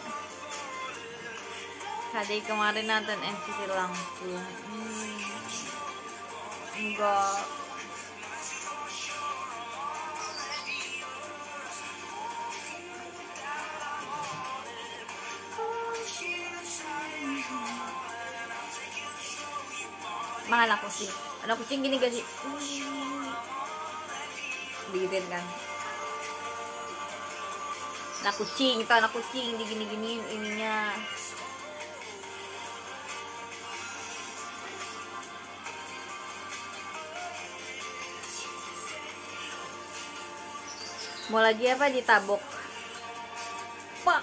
Kade kemarin nonton M C C langsung? Hmm, enggak. Emang anak kucing, anak kucing gini gak sih? Digituin kan? Anak kucing, itu anak kucing digini-giniin ininya. Mau lagi apa ditabok? Fuck.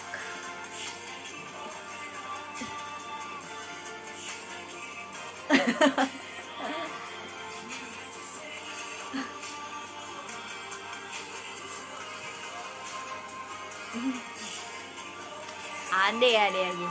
Ade ade lagi.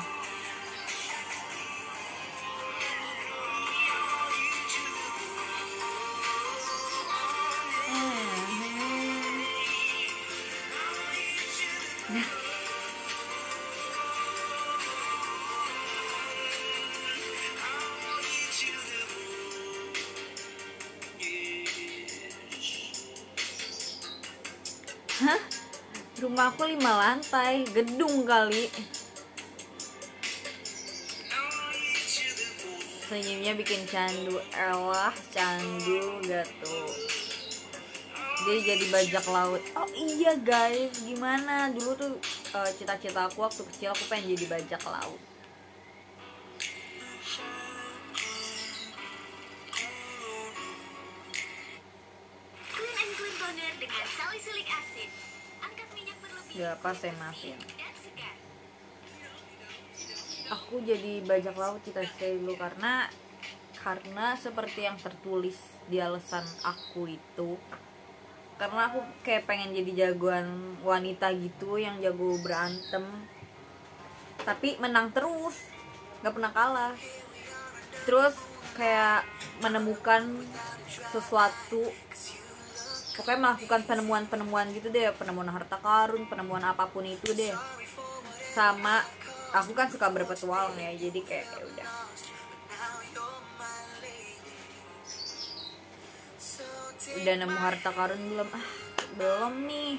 Hah? Rumahku lima lantai, gedung kali. Senyumnya bikin candu, elah candu gitu. Dia jadi bajak laut. Oh iya guys, gimana dulu tuh uh, cita-cita aku waktu kecil, aku pengen jadi bajak laut. Clean and clean toner dengan salicylic acid. Angkat minyak berlebihan. Gak pas saya maafin. Dan segar. Aku jadi bajak laut cita-cita dulu karena karena seperti yang tertulis di alasan aku itu, karena aku kayak pengen jadi jagoan wanita gitu, yang jago berantem tapi menang terus, nggak pernah kalah. Terus kayak menemukan sesuatu, pokoknya melakukan penemuan-penemuan gitu deh, penemuan harta karun, penemuan apapun itu deh. Sama aku kan suka berpetualang ya, jadi kayak ya udah. Udah nemu harta karun belum? Ah, belum nih.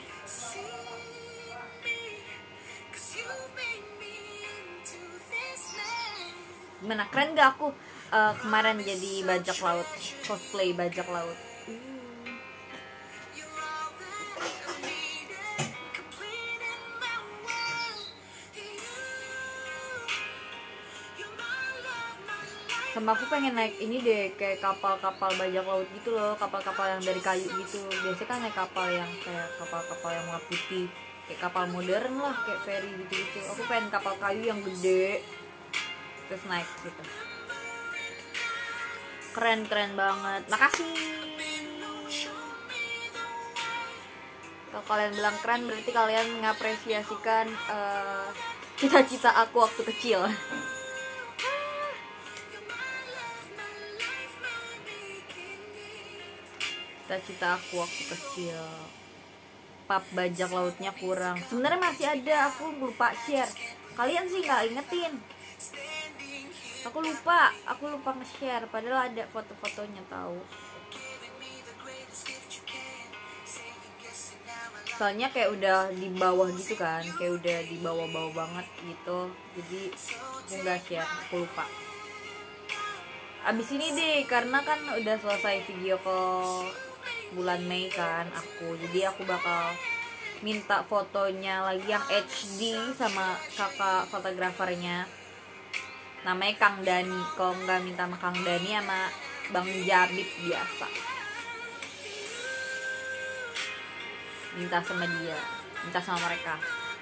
Gimana, keren gak aku uh, kemarin jadi bajak laut, cosplay bajak laut? Sama aku pengen naik ini deh, kayak kapal-kapal bajak laut gitu loh, kapal-kapal yang dari kayu gitu. Biasanya kan naik kapal yang kayak kapal-kapal yang warna putih, kayak kapal modern lah, kayak ferry gitu-gitu. Aku pengen kapal kayu yang gede, terus naik gitu. Keren-keren banget, makasih. Kalau kalian bilang keren, berarti kalian mengapresiasikan uh, cita-cita aku waktu kecil. Cita-cita aku waktu kecil, pap bajak lautnya kurang. Sebenarnya masih ada, aku lupa share. Kalian sih nggak ingetin. Aku lupa, aku lupa nge-share. Padahal ada foto-fotonya tahu. Soalnya kayak udah di bawah gitu kan, kayak udah di bawah-bawah banget gitu. Jadi aku nggak share, aku lupa. Abis ini deh, karena kan udah selesai video call bulan Mei kan aku, jadi aku bakal minta fotonya lagi yang H D sama kakak fotografernya, namanya Kang Dani. Kalau nggak minta sama Kang Dani, sama Bang Jabib biasa. Minta sama dia, minta sama mereka.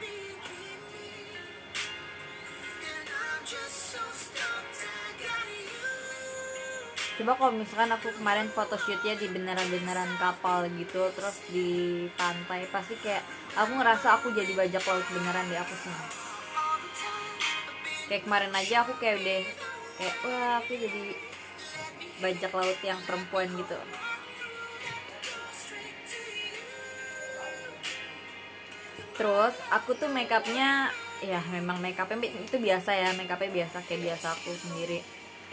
Coba kalau misalkan aku kemarin photoshootnya di beneran-beneran kapal gitu, terus di pantai, pasti kayak aku ngerasa aku jadi bajak laut beneran deh aku sih. Kayak kemarin aja aku kayak udah kayak wah aku jadi bajak laut yang perempuan gitu. Terus aku tuh makeupnya ya memang makeupnya itu biasa ya, makeupnya biasa kayak biasa aku sendiri.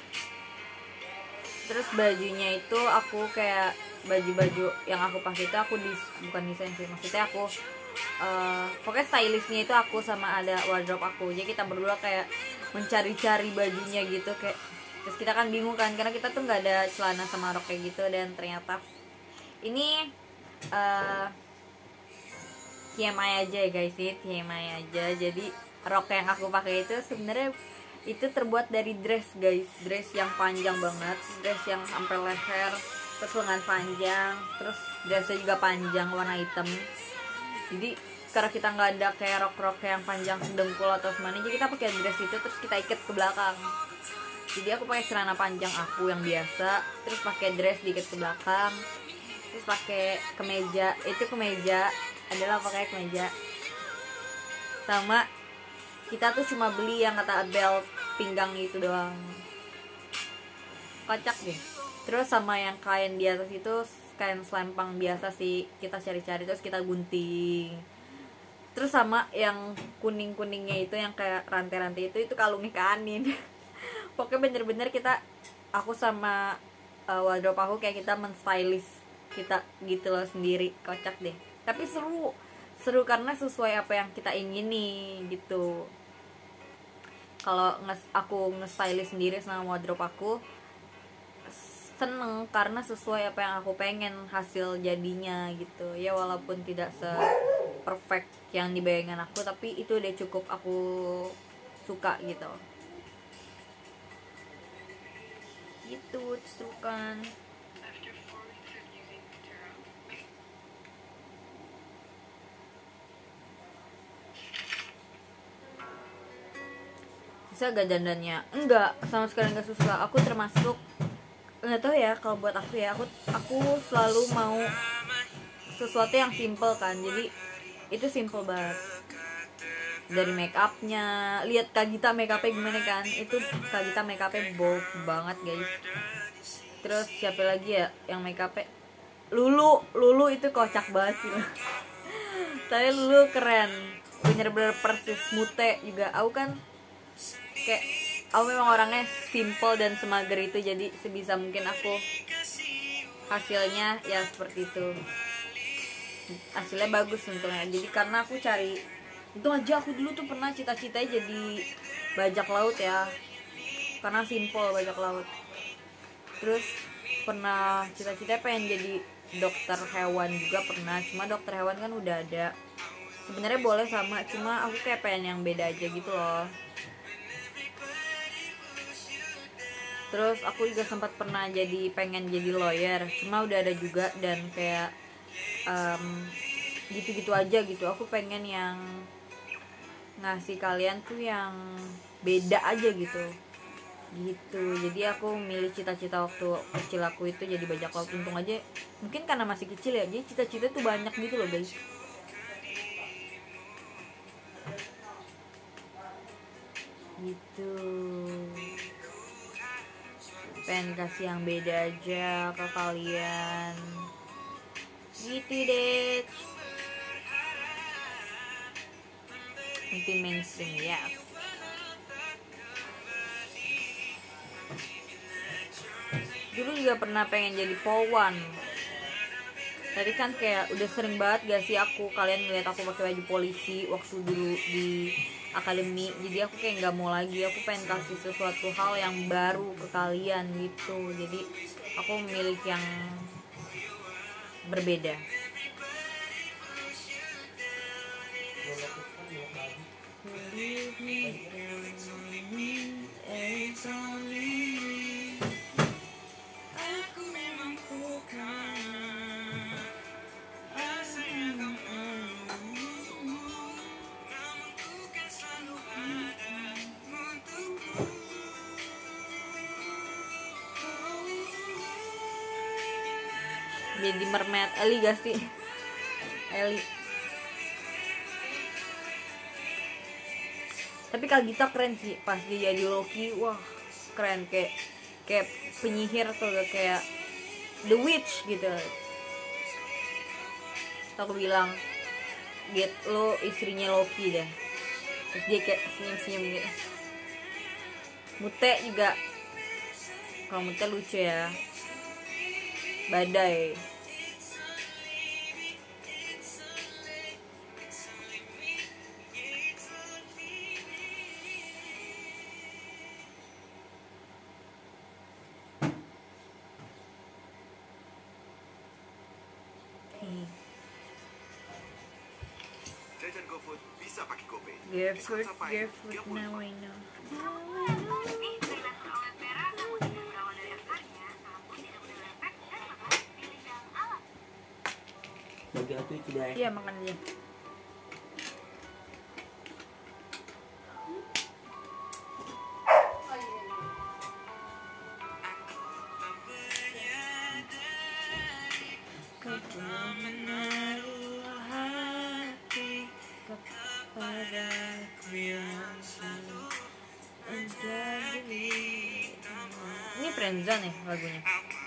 Terus bajunya itu aku kayak baju-baju yang aku pakai itu aku dis, bukan desain sih, maksudnya aku uh, pokoknya stylistnya itu aku sama ada wardrobe aku. Jadi kita berdua kayak mencari-cari bajunya gitu kayak. Terus kita kan bingung kan karena kita tuh nggak ada celana sama rok kayak gitu, dan ternyata ini uh, T M I aja ya guys sih, T M I aja. Jadi rok yang aku pakai itu sebenarnya itu terbuat dari dress guys, dress yang panjang banget, dress yang sampai leher, terus lengan panjang, terus dressnya juga panjang warna hitam. Jadi karena kita nggak ada kayak rok-rok yang panjang sedengkul atau semana, jadi kita pakai dress itu terus kita ikat ke belakang. Jadi aku pakai celana panjang aku yang biasa, terus pakai dress diikat ke belakang, terus pakai kemeja, itu kemeja adalah pakai kemeja sama kita tuh cuma beli yang kata belt pinggang itu doang, kocak deh. Terus sama yang kain di atas itu kain selempang biasa sih, kita cari-cari terus kita gunting. Terus sama yang kuning-kuningnya itu yang kayak rantai-rantai itu itu kalung nikahanin. Pokoknya bener-bener kita, aku sama uh, wardrobe aku kayak kita menstylist kita gitu loh sendiri, kocak deh. Tapi seru, seru karena sesuai apa yang kita ingini gitu. Kalau nges, aku nge-stylist sendiri sama wardrobe aku seneng karena sesuai apa yang aku pengen hasil jadinya gitu ya, walaupun tidak se perfect yang dibayangkan aku, tapi itu udah cukup aku suka gitu gitu seru kan. Susah gak dandannya? Enggak, sama sekali enggak susah. Aku termasuk nggak tahu ya, kalau buat aku ya, aku aku selalu mau sesuatu yang simple kan, jadi itu simple banget. Dari make upnya, lihat Kak Gita make upnya gimana kan, itu Kak Gita make upnya bold banget guys. Terus siapa lagi ya yang make upnya? Lulu, Lulu itu kocak banget sih. Tapi Lulu keren, bener-bener persis. Mute juga, aku kan kayak aku memang orangnya simple dan semager itu, jadi sebisa mungkin aku hasilnya ya seperti itu, hasilnya bagus untungnya. Jadi karena aku cari itu aja, aku dulu tuh pernah cita-citanya jadi bajak laut ya, karena simple bajak laut. Terus pernah cita-citanya pengen jadi dokter hewan juga pernah, cuma dokter hewan kan udah ada. Sebenarnya boleh sama, cuma aku kayak pengen yang beda aja gitu loh. Terus aku juga sempat pernah jadi pengen jadi lawyer, cuma udah ada juga, dan kayak um, gitu-gitu aja gitu. Aku pengen yang ngasih kalian tuh yang beda aja gitu gitu. Jadi aku milih cita-cita waktu kecil aku itu jadi bajak laut. Untung aja mungkin karena masih kecil ya, jadi cita-cita tuh banyak gitu loh guys. Gitu, pengen kasih yang beda aja ke kalian gitu deh. Nanti mainstream ya. Dulu juga pernah pengen jadi polwan. Tadi kan kayak udah sering banget gak sih aku, kalian ngeliat aku pakai baju polisi waktu dulu di akademi. Jadi aku kayak nggak mau lagi, aku pengen kasih sesuatu hal yang baru ke kalian gitu. Jadi aku memilih yang berbeda. jadi mermaid. Eli gak sih? Eli. Tapi Kak Gita keren sih pas dia jadi Loki. Wah keren, kayak kayak penyihir tuh, kayak The Witch gitu. Terus aku bilang, Get, lo istrinya Loki deh. Terus dia kayak senyum-senyum gitu. Mute juga, kalau Mute lucu ya. Badai. Jajan GoFood bisa pakai GoPay. GoFood, GoFood, now I know. Bagi aku itu dah. Iya makan aja. Ini Friendzone ya lagunya.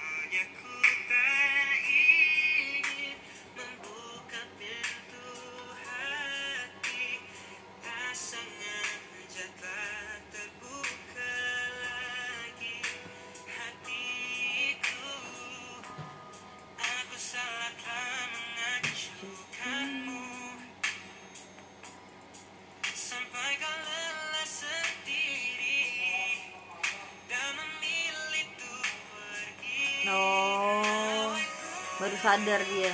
Oh, baru sadar dia.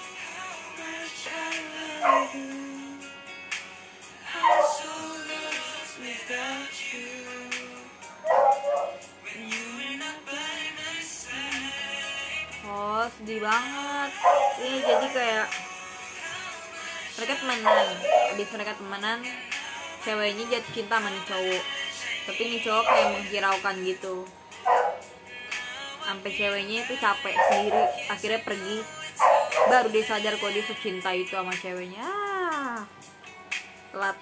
Oh, sedih banget. Ini jadi kayak mereka temenan, habis mereka temenan, ceweknya jatuh cinta sama nih cowok. Tapi nih cowok kayak menghiraukan gitu. Sampai ceweknya itu capek sendiri, akhirnya pergi. Baru dia sadar kalau dia secinta itu sama ceweknya. Ah, telat,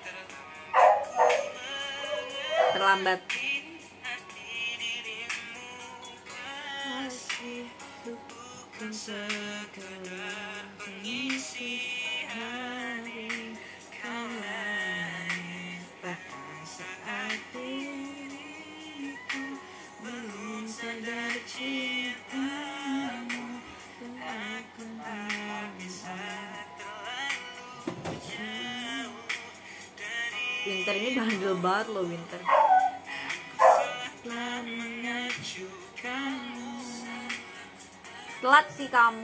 terlambat. Winter ini bandel banget loh, Winter. Telat sih kamu.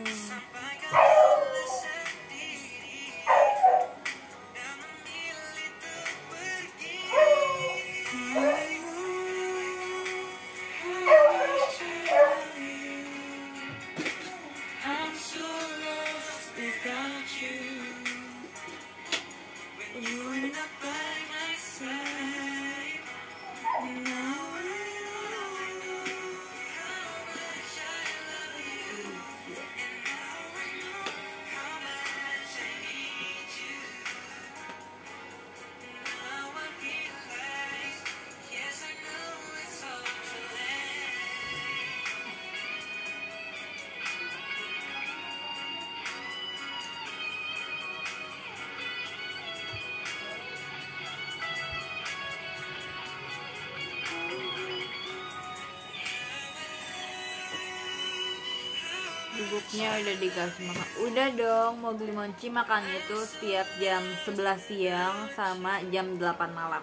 Bubuknya udah dikasih makan. Udah dong, mau beli mochi makannya itu setiap jam sebelas siang sama jam delapan malam.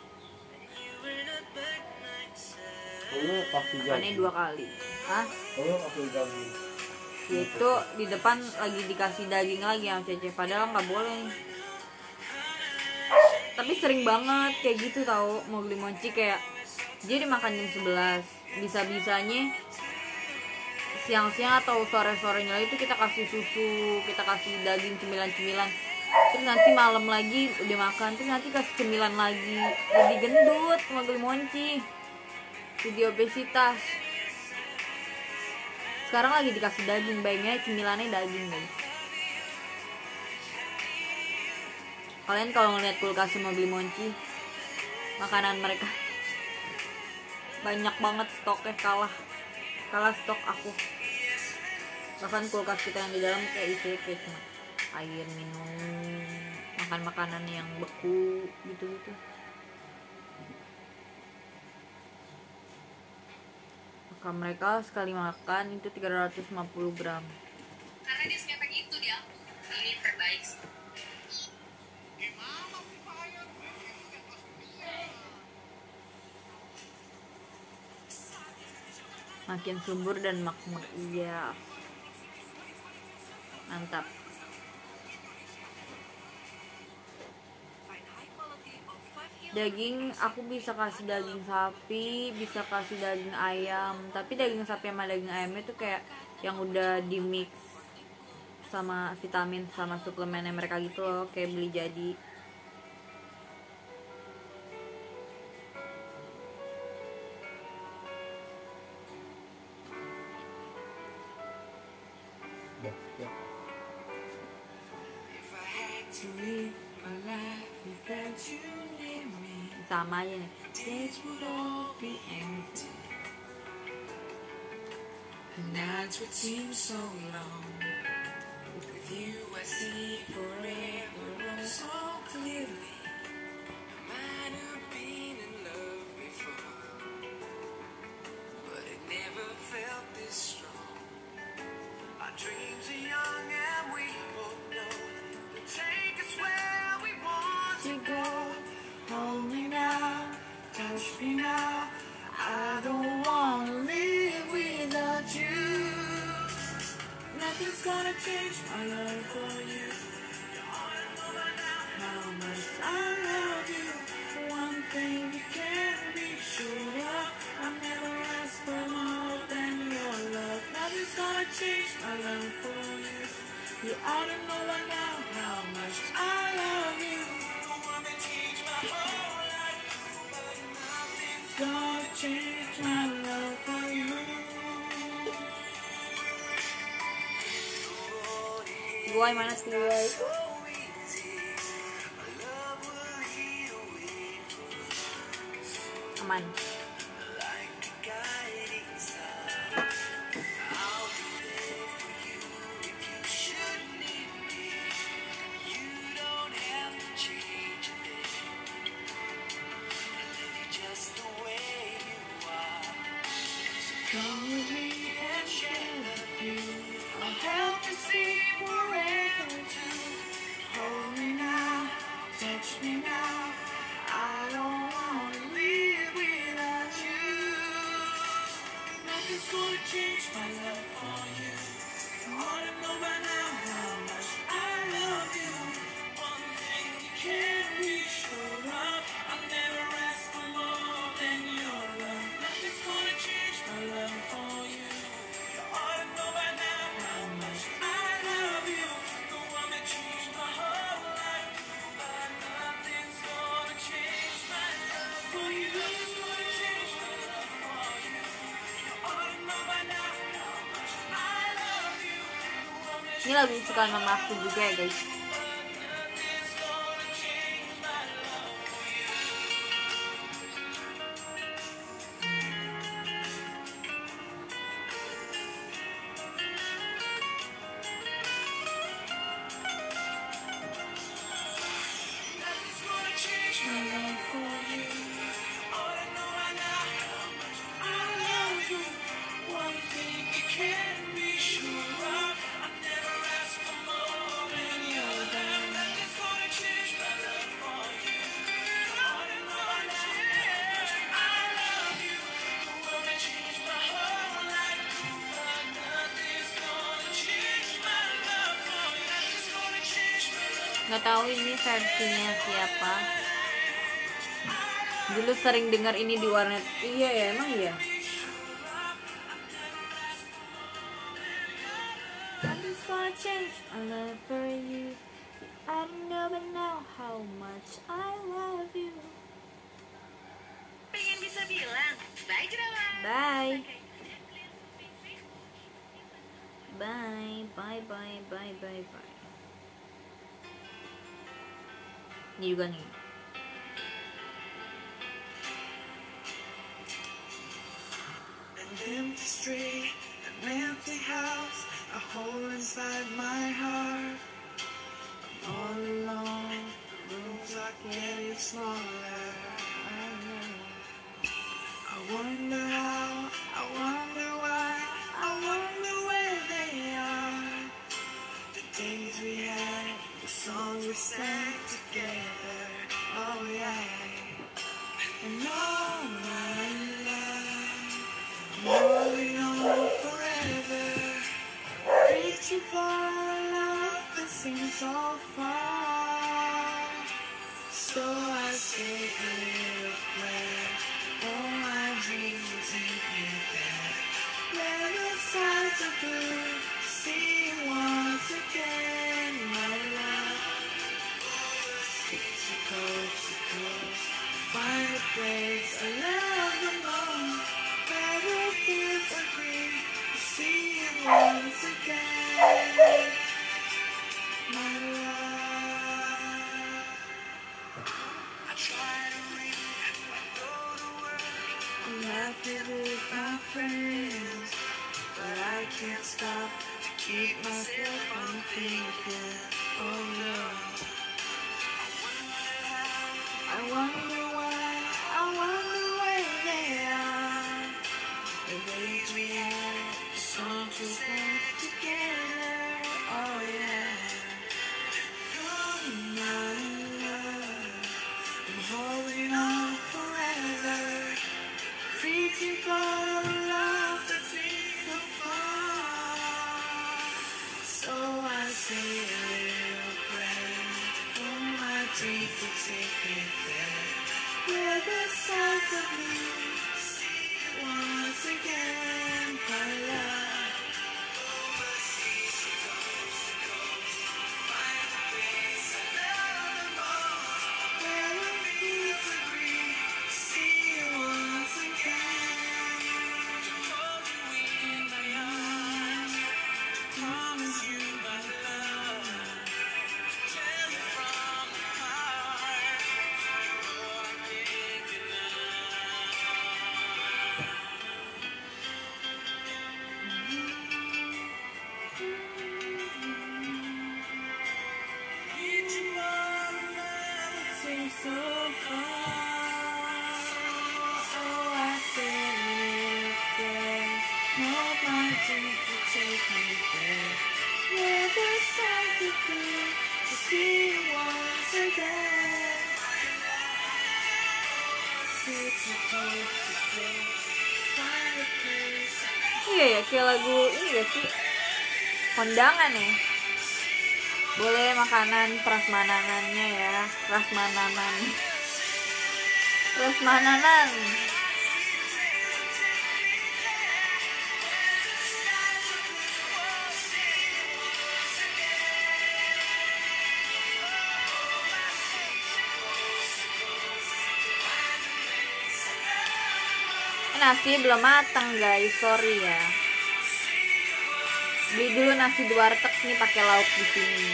Oh, pasti Makannya dua kali. Hah? Oh, aku ganggu. Itu di depan lagi dikasih daging lagi yang Cece, padahal nggak boleh. Tapi sering banget kayak gitu tahu, mau beli mochi kayak jadi makan jam sebelas. Bisa-bisanya siang-siang atau sore-sorenya lagi itu kita kasih susu, kita kasih daging cemilan-cemilan. Terus nanti malam lagi udah makan, terus nanti kasih cemilan lagi. Jadi gendut mau beli mochi. Jadi obesitas. Sekarang lagi dikasih daging, bayangnya cemilannya daging guys. Kalian kalau ngeliat kulkas mau beli Monci, makanan mereka banyak banget stoknya, kalah kalah stok aku. Bahkan kulkas kita yang di dalam kayak isi kayak cuma air minum, makan makanan yang beku gitu-gitu. Maka mereka sekali makan itu tiga ratus lima puluh gram. Karena dia senyata gitu di aku. Ini terbaik sih. Makin subur dan makmur. Iya, mantap. Daging aku bisa kasih daging sapi, bisa kasih daging ayam. Tapi daging sapi sama daging ayamnya tuh kayak yang udah di mix sama vitamin sama suplemennya mereka gitu loh, kayak beli jadi. Sama aja nih. The nights would seem so long. With you I see forever oh so clearly. I might have been in love before, but it never felt this strong. Our dreams are young and we both know they'll take us where we want to go. Hold me now, touch me now. I don't wanna live without you. Nothing's gonna change my love for you. You ought to know by now how much I love you. One thing you can be sure of, I'll never ask for more than your love. Nothing's gonna change my love for you. You ought to know by now how much I love you. The one that changed my whole life, but nothing's gonna change my love for you. Gue mana sih gue? Aman. Come with me and share the view. I'll help you see forever too. Hold me now, touch me now. I don't wanna live without you. Nothing's gonna change my love for you. You ought to know by now how much I love you. One thing you can't be sure of, I'll never ask for more than your love. Nothing's gonna change my love for you. You ought to know by now how much I love you. The one that changed my whole life, but nothing's gonna change my love for you. Nothing's gonna change my love for you. You ought to know by now how much I love you. The one that Ini lagu kesukaan mama aku juga ya guys. nothing's gonna change my love for you. Nothing's gonna change my love for you. Ought to know by now how much I love you. One thing you can't be sure of, I never ask for more than your love. Nothing's gonna change my love for you. Ought to know by now how much I love you. The one that changed my whole life, but nothing's gonna change my love for you. Nothing's gonna change my love. Nggak tahu ini versinya siapa. Dulu sering dengar ini di warnet. Iya ya, emang iya. Nothing's gonna change my love for you. I don't know but now how much I love you. Pengen bisa bilang, bye jerawat. Bye. Bye, bye, bye, bye, bye, bye. Ini juga nih. An empty street, an empty house, a hole inside my heart. I'm all alone, the rooms are getting smaller. I know. I wonder how, I wonder why, I wonder where they are. The days we had, the songs we sang together. Oh yeah. And all my life, I'm holding on forever, reaching for a love that seems so far. So I say a little prayer, all my dreams will take me there, where the skies are blue, see you once again, my love. It's so close, so close, find a place I love the most, where the fields are green, see you once again, my love. I try to read, I go to work, I'm laughing with my friends, but I can't stop to keep myself from thinking, oh no. I wonder why, I wonder where they are. The days we had, the songs we sang together, oh yeah. Oh my love, I'm holding on forever, reaching for a love that seems so far. So I say a little prayer, all my dreams will take me there, where the stars are blue, see you once again, my love. Overseas, so close, so close, find a place I love the most, where the fields are green, see you once again. To hold you in my arms, promise you my love, to tell you from the heart, oh, I can't deny. Reaching for love that seems so far. So I say a little prayer, hope my dreams will take me there, where the stars are blue, to see you once again. Sit so close, so close, find a place. Iya ya, kayak lagu ini gak sih? Kondangan ya. Boleh makanan prasmananannya ya, prasmananan. Prasmananan. Nasi belum matang guys, sorry ya. Beli dulu nasi di warteg nih pakai lauk di sini.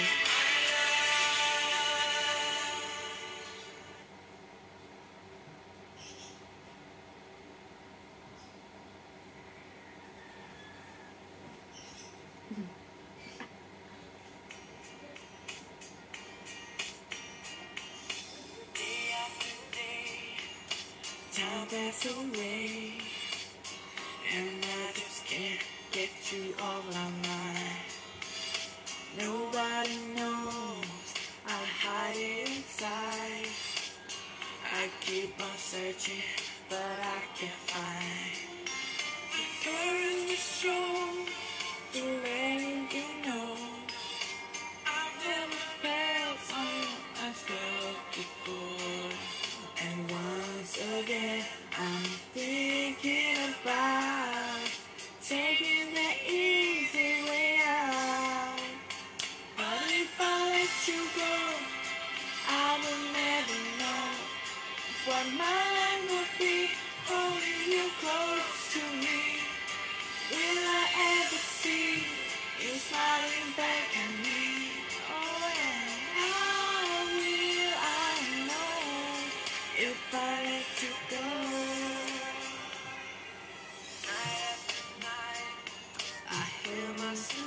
Day after day, time passes away, and I just can't get you off my mind. Nobody knows I hide it inside. I keep on searching, but I can't find. The courage is strong to letting you know I've never felt something I felt before. And once again, I'm thinking about taking the easy way out. But if I let you go, I will never know what my life would be holding you close to me.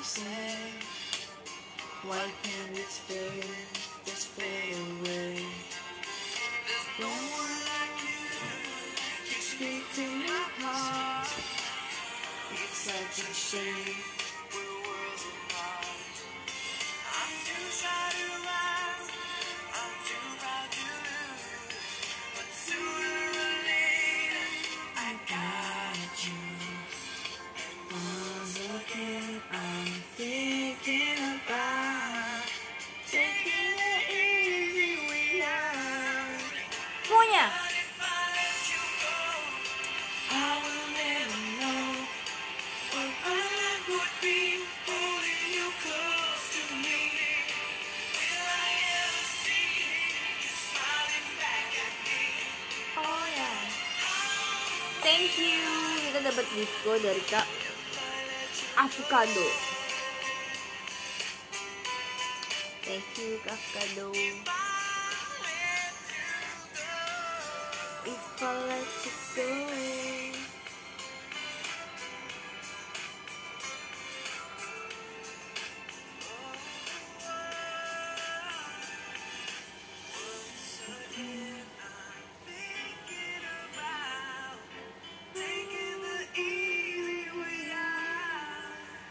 say, why can't it stay, just fade away? There's no one like you, you speak to my heart. It's such a shame, we're worlds apart. I'm too shy to rise, I'm too proud to lose, but sooner or later I got you. Once again I'm thinking about taking it easy with us. Semuanya. I will never know what my life would be holding you close to me. Will I ever see you smiling back at me? Oh yeah. Thank you. Kita dapat disco dari Kak Avocado. Thank you, Kak Avocado. If I let you go. Taking the easy way out.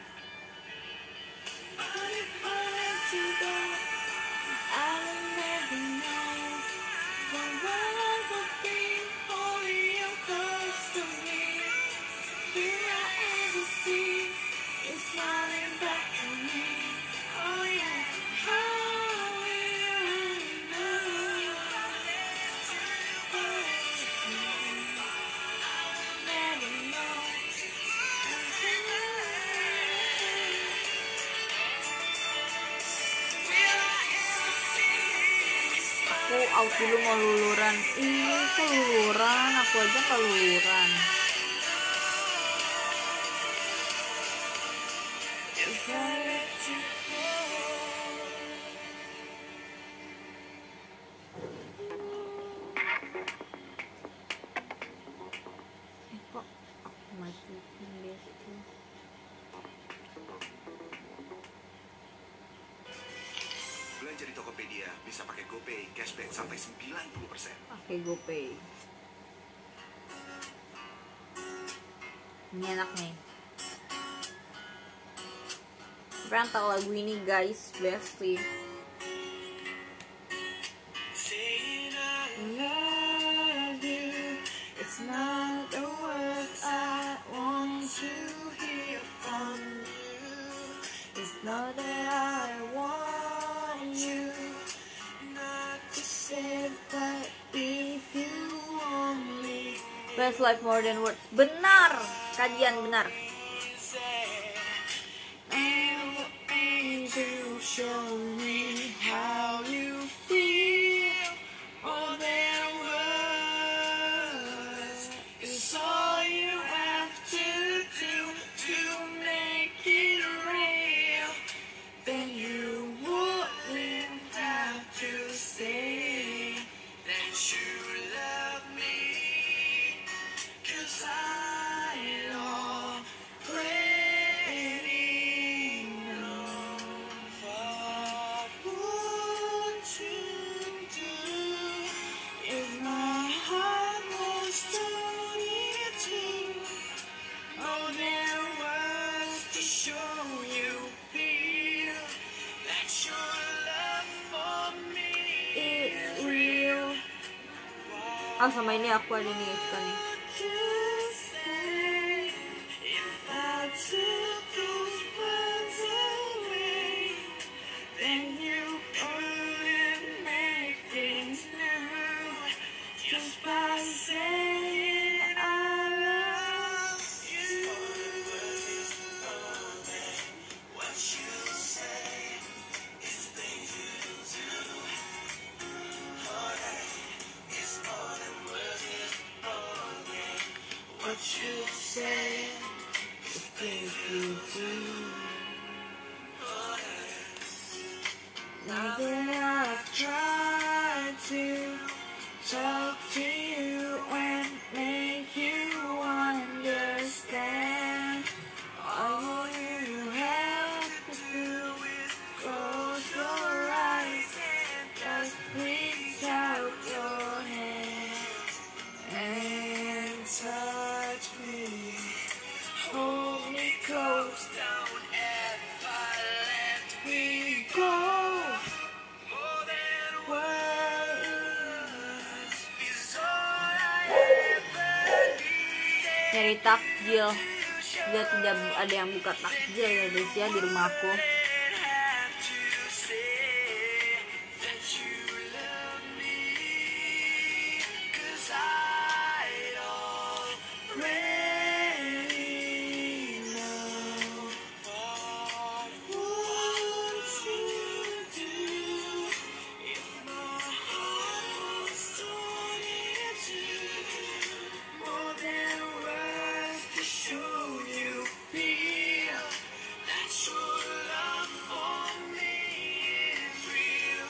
But if I let you go, I will never know what my life would be holding you close to me. Will I ever see you smiling back at me? Oh yeah, how will I know? Never know. Aku out dulu mau luluran. Ih, keluluran. Aku aja keluluran. Eh, kok aku matiin besti? Belanja di Tokopedia bisa pakai GoPay cashback sampai sembilan puluh persen. Pakai GoPay. Ini enak nih. Pernah tahu lagu ini guys, Besti. Love you, it's not the words I want to hear from you. It's not that I want you not to say, but if you want me. Best life more than words. Benar, kajian benar. To show me how you feel. All their words is all you have to do to make it real. Then you wouldn't have to say that you love me, 'cause I already know. What would you do if my heart was told it to? Oh, there was to show you feel that your love for me is real. Ah, sama ini aku ada nih suka nih. Then you couldn't make things new just by saying I love you. What you say is things you do. Oh, that is more than words, it's more than close down ever let me go. More than words is all I ever needed. Nyari takjil, dia tidak ada yang buka takjil ya guys ya di rumahku. Have to say that you love me, 'cause I already know. What would you do if my heart was torn in two? More than words to show you feel that your love for me is real.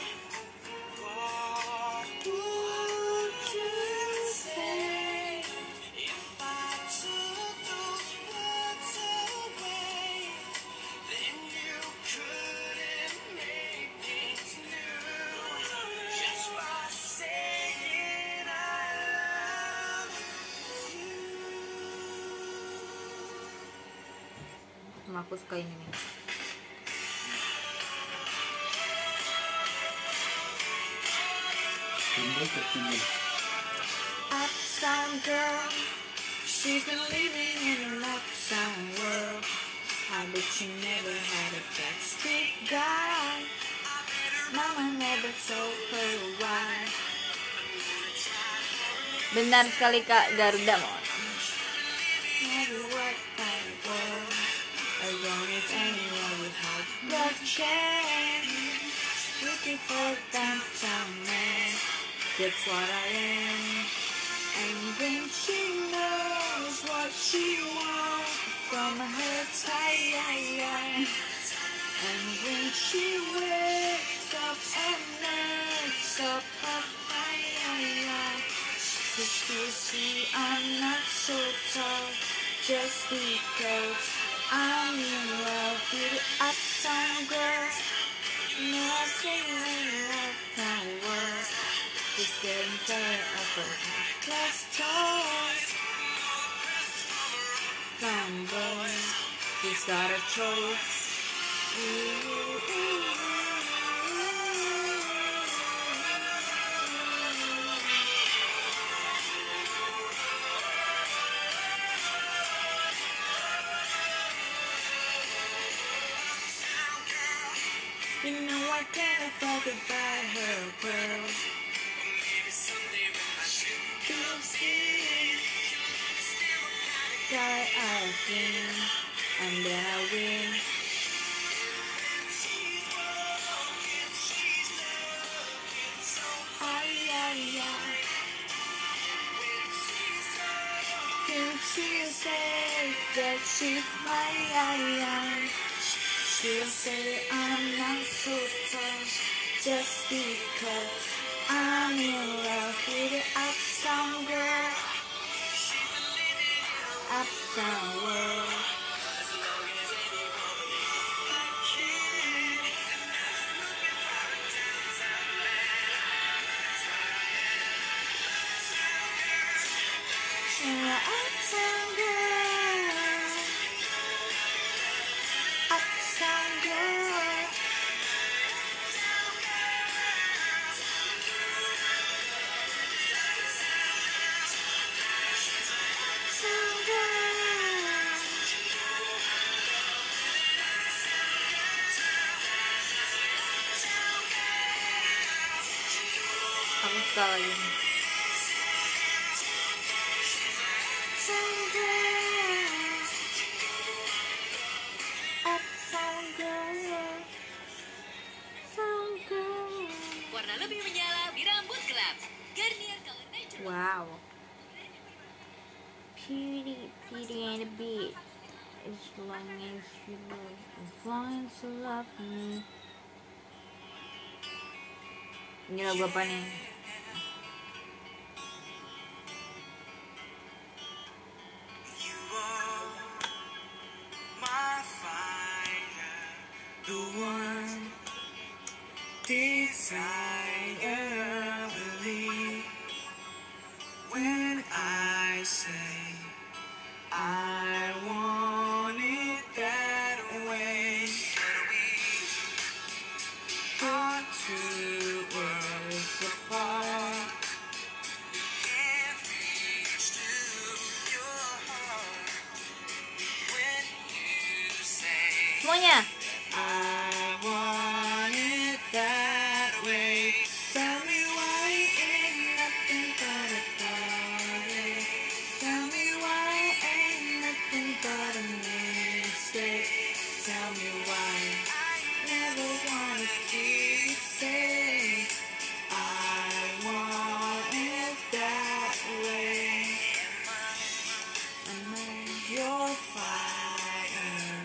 What would you say if I took those words away? Then you couldn't make things new just by saying I love you. Sama aku suka ini nih. Timbul ke sini. Uptown girl, she's been living in an uptown world. I bet she never had a backstreet guy. Mama never told her why. Benar sekali Kak Garuda Mall. Never what I want, as long as anyone with heart love change. Looking for downtown man, that's what I am. And when she knows what she wants from her time, and when she wakes up and looks up her fire, cause you see I'm not so tall, just because I'm in love with the uptown girl. Nothing in uptown world, just getting tired of her last toys. Some boy, she's got a choice. You know I can't afford to buy her pearls. Feel scared. Guy I've been, and then I win. Ay, ay, ay. Can she say that she's my ay, ay. She'll say I'm not so tough just because I'm in love with the uptown girl. Uptown world. Yeah, uptown girl. Uptown girl. Uptown girl. Aku suka lagi nih. Uptown girl. Uptown girl. Uptown girl. Warna lebih menyala di rambut gelap. Garnier Color Natural. Wow. Pretty, pretty and a bit. As long as you love, as long as you love me. Ini lagu apa nih? You are my fire, the one desire. Believe when I say I want it that semuanya. I want it that way. Tell me why ain't nothing but a party. Tell me why ain't nothing but a mistake. Tell me why I never wanna keep saying I want it that way. Am I your fire?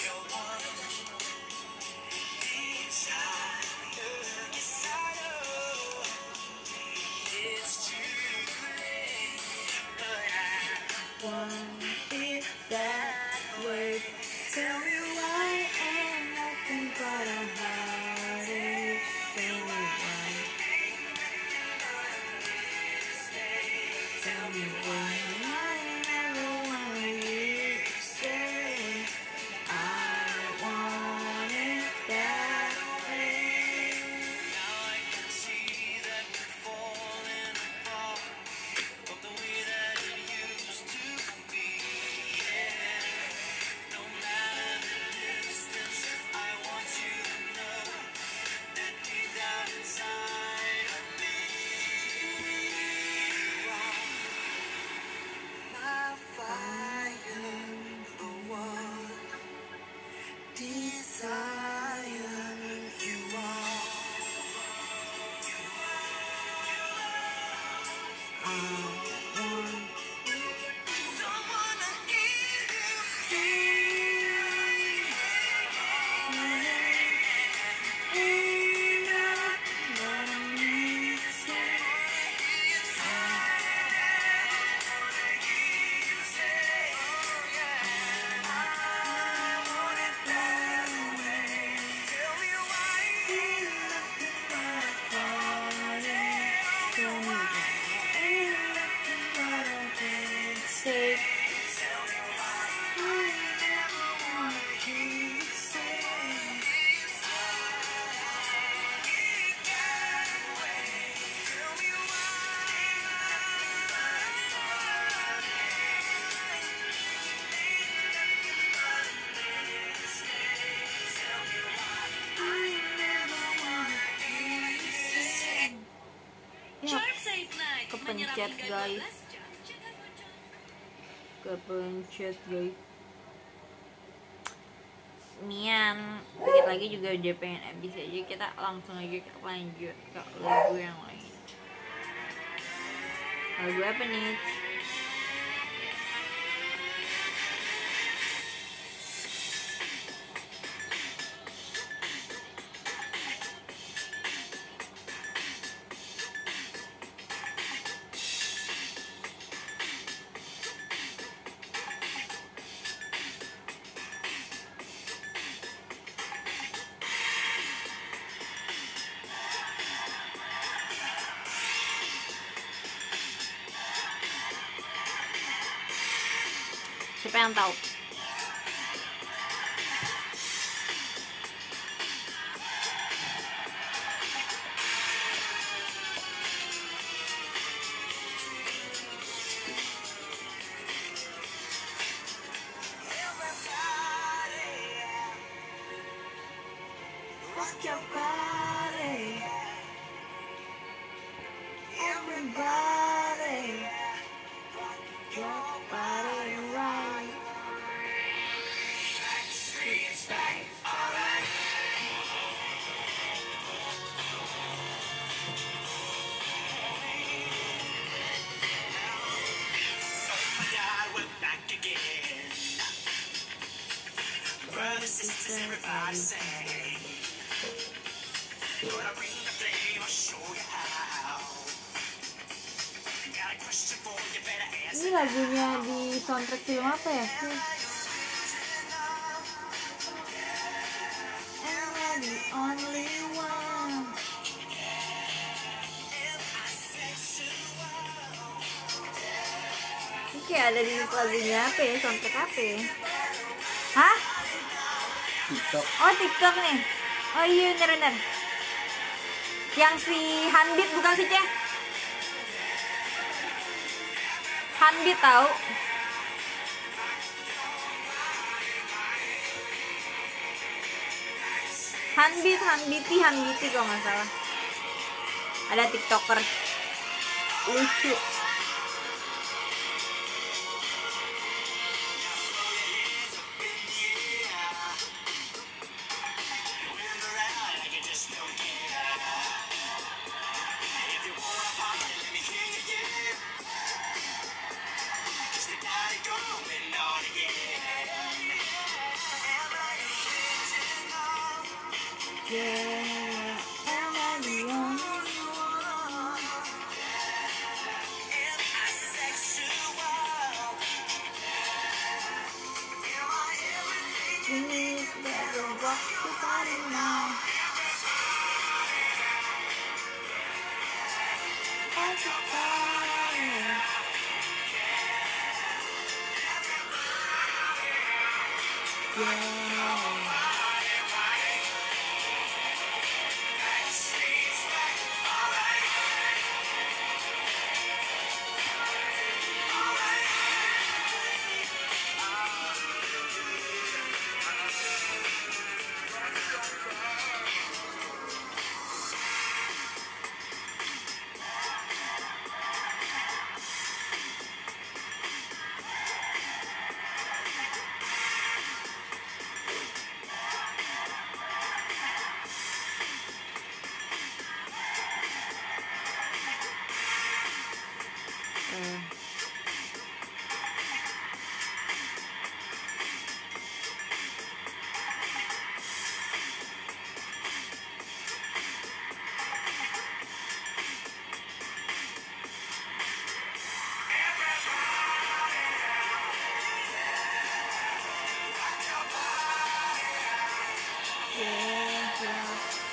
Want it that way. Tell me why ain't nothing but a heartache. Tell me why. Tell me why I never wanna hear you say I want it that way. Now I can see that you're falling apart, but the way that it used to be. Yeah. No matter the distance, I want you to know that deep down inside of me, you are my fire, the one desire. You are. Say Drive safe night. kepencet, Menyerap hingga guys. dua belas jam. Jangan boncos. kepencet guys. Nian dikit lagi juga udah pengen habis aja, kita langsung aja kita lanjut ke lagu yang lain. Lagu apa nih? Siapa yang tahu? Rock your body, everybody, rock your body right. Brothers, sisters, everybody say, gonna bring the flame, I'll show you how. Got a question for you, better ask. Ini lagunya di soundtrack film apa ya? Am I the only one? Ini kayak ada di lagunya apa ya? Soundtrack apa ya? Hah? TikTok. Oh TikTok nih. Oh iya bener-bener. Yang si Hanbit bukan sih Ceh? Hanbit tahu? Hanbit, Hanbiti, Hanbiti kalau nggak salah. Ada tiktoker lucu. Yeah, am I the only one? Please let the rock to body now. As a fire. Yeah. Eh. Yeah, yeah.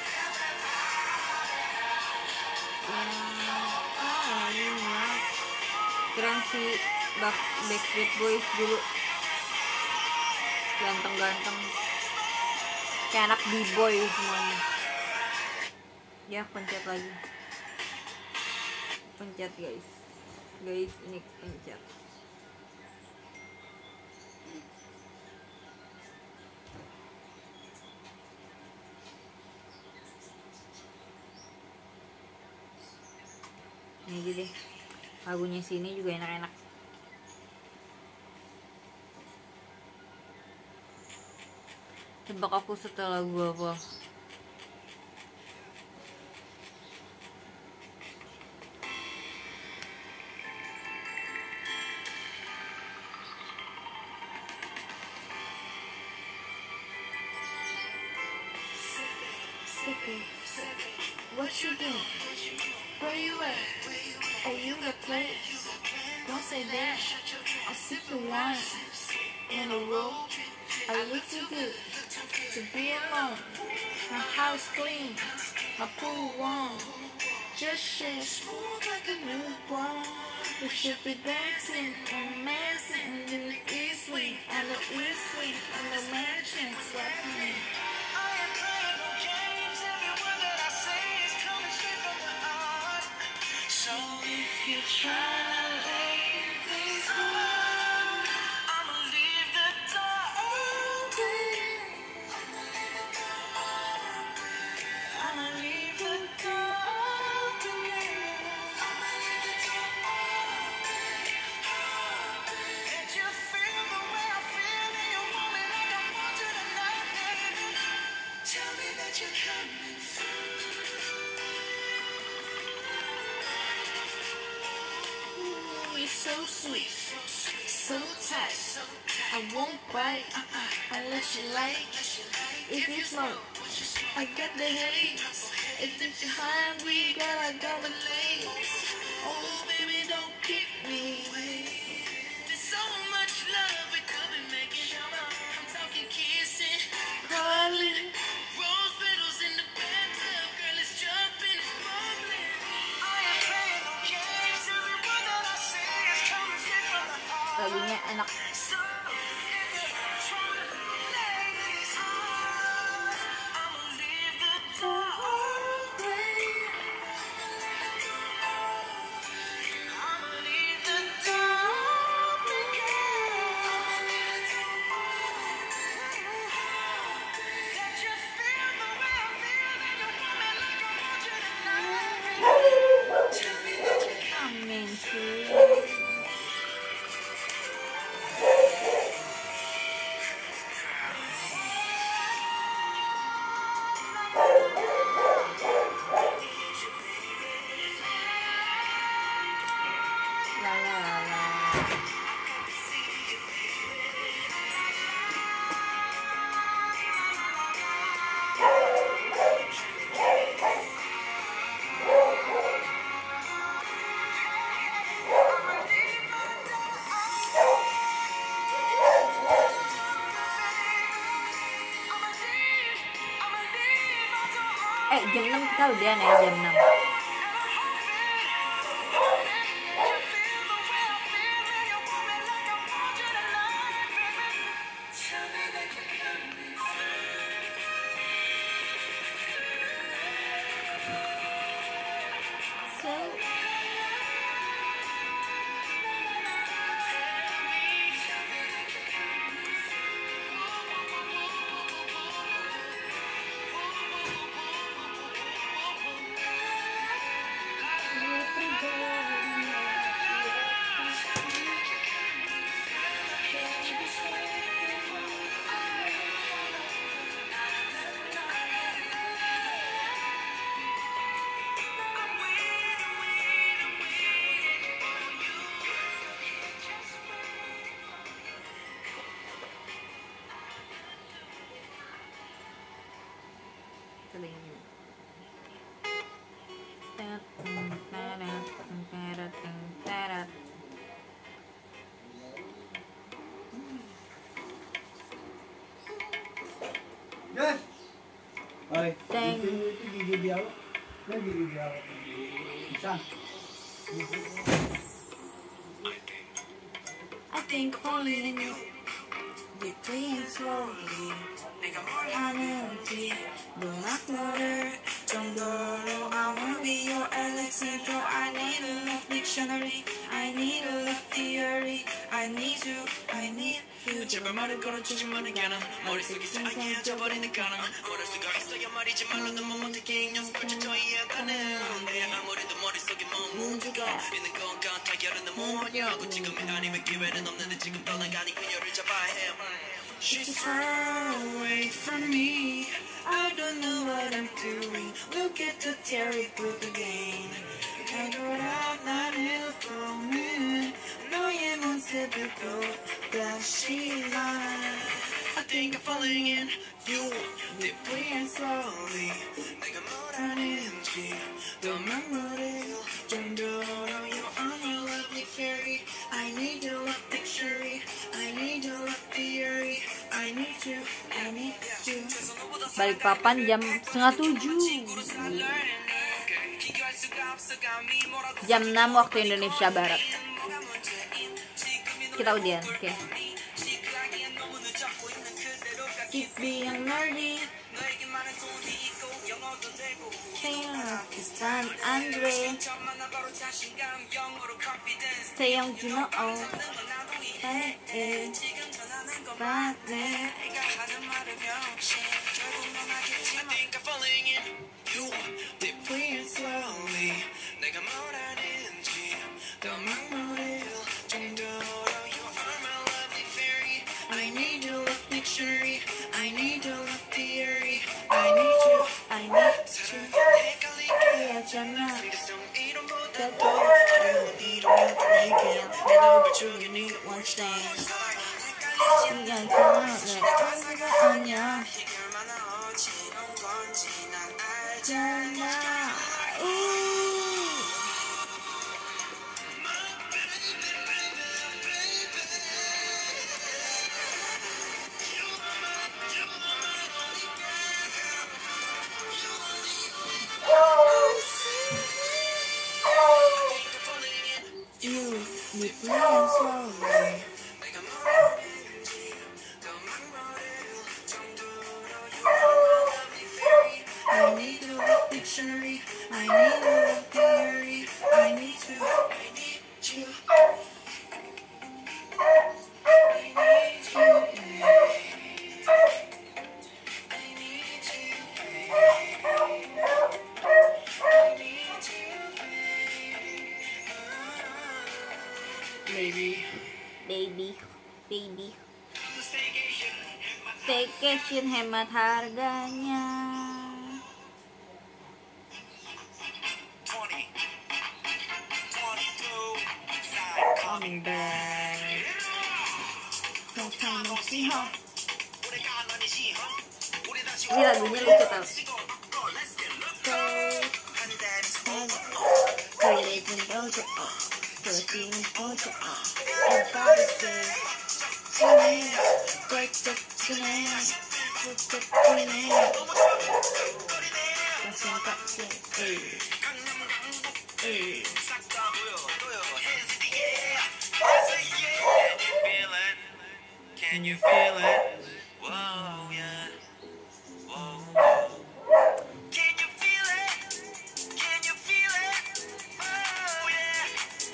Ah, ini ya. Keren sih Back- Backstreet Boys dulu, ganteng-ganteng kayak anak b-boy semuanya. Ya, pencet lagi, pencet guys, guys ini pencet. Ini aja deh, lagunya sini juga enak-enak. Tebak aku setelah lagu apa? What you doing? Where you at? Are you the place? Don't say that. I sip the wine in a row. I look too good to be alone. My house clean, my pool warm. Just shake smooth like a newborn. We should be dancing and dancing in the east wing and the east wing and the mansion sweating. So if you try to lay things on, I'ma leave the door open. I'ma leave the door open. I'ma leave the door open. That you feel the way I feel and you want me like I want you tonight, baby. Tell me that you're coming through. You're so sweet, so tight. I won't bite unless you like. If you smoke, I got the hate. If you're hungry, girl, I got the late. Oh, baby, don't keep me waiting. There's so much love we could be making. I'm talking kissing, calling, rose petals in the bathtub. Girl, it's jumping, it's bubbling. I am playing no games. Every word that I say is coming straight from the heart. Lagunya enak. So if you're trying to lay these arms, I'ma leave the door open. I'ma leave the door open, girl. That you feel the way Eh jam enam kita udahan ya, jam enam. Guys. Oi, Teng. itu itu gigi biawak. Kan gigi biawak. Bisa. I think falling in you deeply and slowly. 내가 뭘 하는지 눈앞 너를 정도로 I wanna be your Alexandra. I need a love dictionary. I need a love theory. I need you. I need you. 제발 말을 걸어주지만 않아. 머릿속이 싸해져 버리는 가능. 모를 수가 있어야 말이지 말로는 못 못하게 연습을 쳐 이해가는. 내 아무래도 머릿속에 뭔 문제가 있는 건 같아. 결혼은 뭐냐고 지금이 아니면 기회는 없는데 지금 떠나가니 그녀를 잡아야 해. She's far away from me. I don't know what I'm doing. Look at the terrible again. 되돌아 나를 보면 너의 모습을 다시 말. I think I'm falling in you deeply and slowly. 내가 뭘 하는지 너만 모를 정도로 you are my lovely fairy. I need your love dictionary. I need your love theory. I need you. I need you. Balikpapan jam setengah tujuh. Jam enam waktu Indonesia Barat. Kita udahan, oke. Okay. Keep being nerdy. San Andre. Stay young, you know. Bye. Bye. You deeply and slowly. 내가 뭘 하는지 너만 모를 정도로 you are my lovely fairy. I need your love dictionary. I need your love theory. I need you. I need you. 헷갈리게 하잖아. 생겼어 이름보다 더 어려운 이름이었던 얘기야. 내 너를 죽인 이 one stance. 이게 괜찮아. 네. 그게 아니야. 잖아. You deeply and slowly. I need a love dictionary. I need a love theory. I need to. I need you. I need you. I need you. Baby, baby, baby. Staycation hemat harganya. Coming back. No time no see her. Ini lagunya lucu tau. Creating dojo, creating dojo. Everybody say, "Tonight, break the tonight, break the tonight." Let's 생각해. 에이. 에이. Can you feel it? Whoa, yeah. Whoa, whoa. Can you feel it? Can you feel it? Oh, yeah.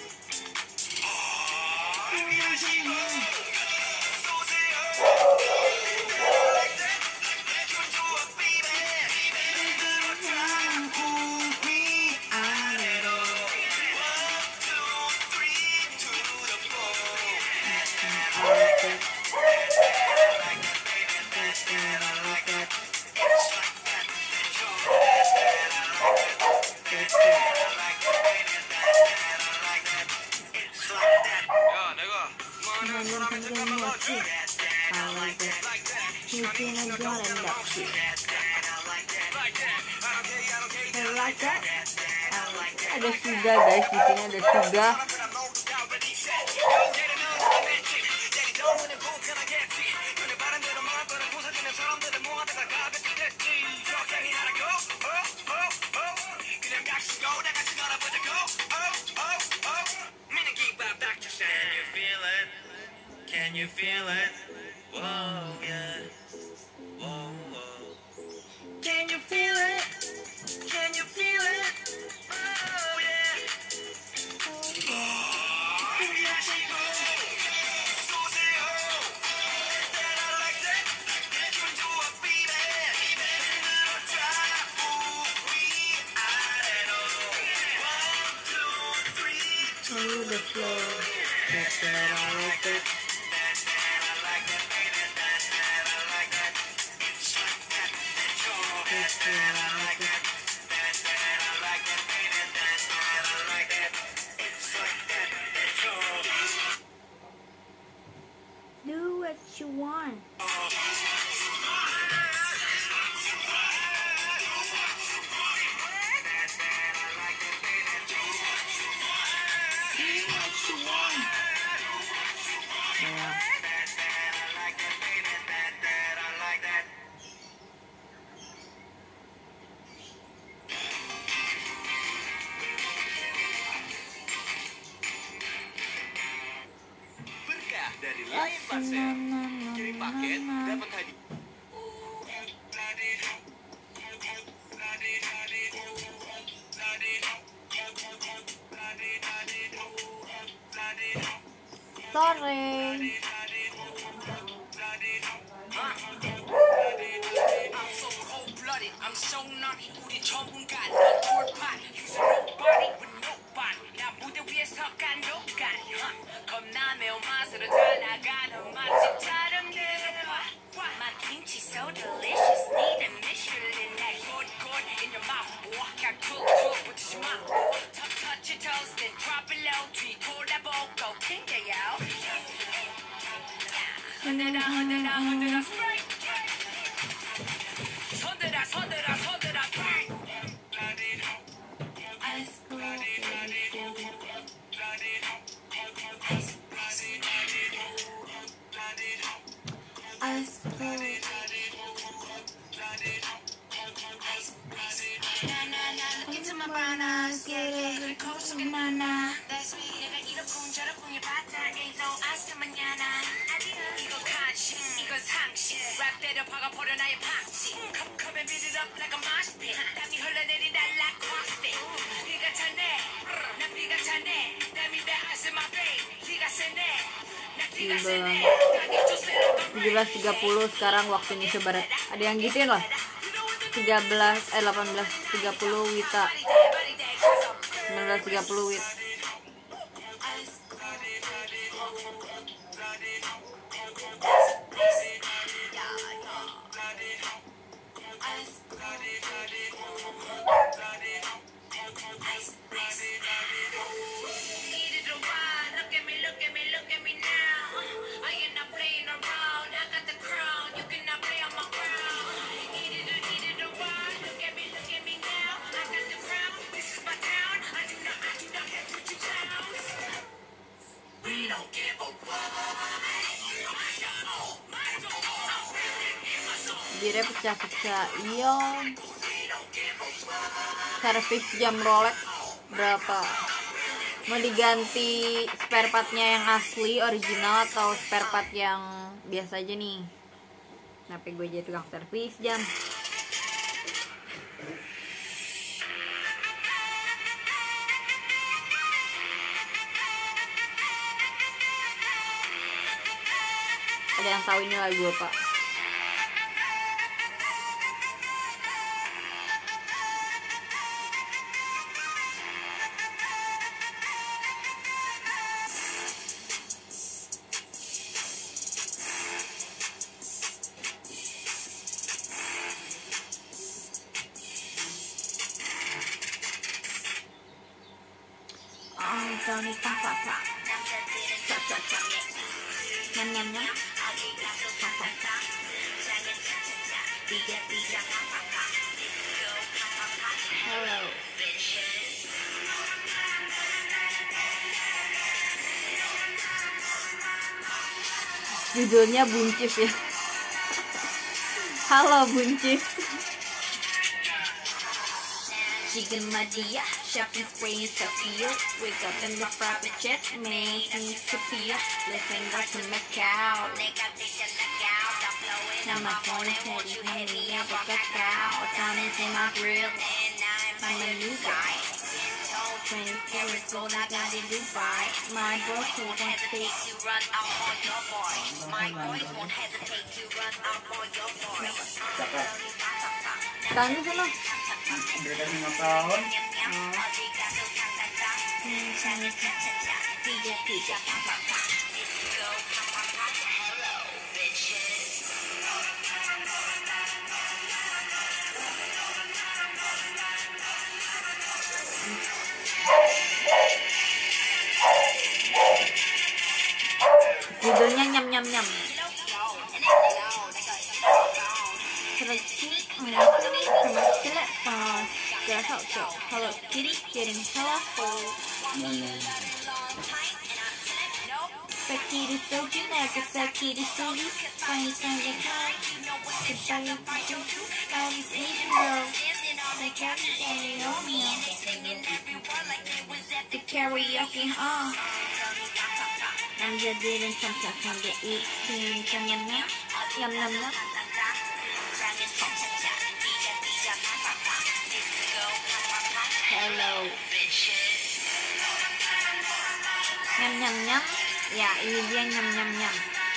야, 내가 뭐하는 사람의 잠깐만 맞지? I like that. Mungkin aja rendah sih. I like that. Ada suga guys, di sini ada suga. Can you feel it? Whoa, yeah. Whoa, whoa. Can you feel it? Can you feel it? Oh, yeah. Follow the flow. That's what I like it. Do what you want. Yeah. Berkah dari Lion Parcel. Kirim paket, dapat hadiah. Sore. I'm so naughty. 우리 전문가 넌 돌판. You're nobody with nobody. 나 무대 위에서 간독간이. 겁나 매운 맛으로 달아가는 맛집처럼 내려봐. My kimchi so delicious. Need a Michelin. That good good in your mouth. Boy, got cook cook with your mouth. Touch touch your toes, then drop it low. 뒤돌아보고 튕겨요. 흔들어 흔들어 흔들어 스프레이. 손들어 손들어 손들어 스프레이. Ice cold. Ice cold. Look into my brown eyes, get it. Close to banana. That's me. 내가 이렇군 저렇군이 바닥에도 아스마냐나. 이거 간식, 이거 상식. 랩 때려 박아버려 나의 박식. 컵컵에 beat it up like a mosh pit. 땀이 흘러내린다 like CrossFit. 비가 차네, 나 비가 차네. 땀이 내 아스마 babe. 비가 세네, 나 비가 세네. 땅이 주세요. tujuh belas tiga puluh sekarang waktu Indonesia Barat. Ada yang gituin loh. tiga belas eh delapan belas tiga puluh Wita. sembilan belas tiga puluh Wit. Birnya pecah-pecah. Iya. Servis jam Rolex berapa? Mau diganti spare partnya yang asli original atau spare part yang biasa aja nih? Kenapa gue jadi tukang servis jam? Ada yang tahu ini lagu apa? Tony pak pak pak, cak cak cak, nyam nyam nyam, pak pak pak, tiga tiga, hello. Judulnya buncis ya. Halo buncis. Chicken Madia, shopping spree in Tokyo. Wake up in the private jet, make me Tokyo. Living like a Macau. Now my phone is heavy, heavy, I'm a cacao. Time is in my grill, I'm a new guy. Twenty carats gold, I got it Dubai. My boys won't hesitate to run out on your boy. My boys won't hesitate to run out on your boy. Tanya sana. Beda lima tahun. Judulnya nyam nyam nyam. Hello Kitty getting hella full. That kitty so generic, that kitty so you funny kind of kind. Goodbye, you do all these Asian girls. They carry any on me. The karaoke, huh? I'm just getting some stuff on the eating. Yum yum yum, yum yum yum. Hello. Nyam nyam nyam. Ya, ini dia nyam nyam nyam.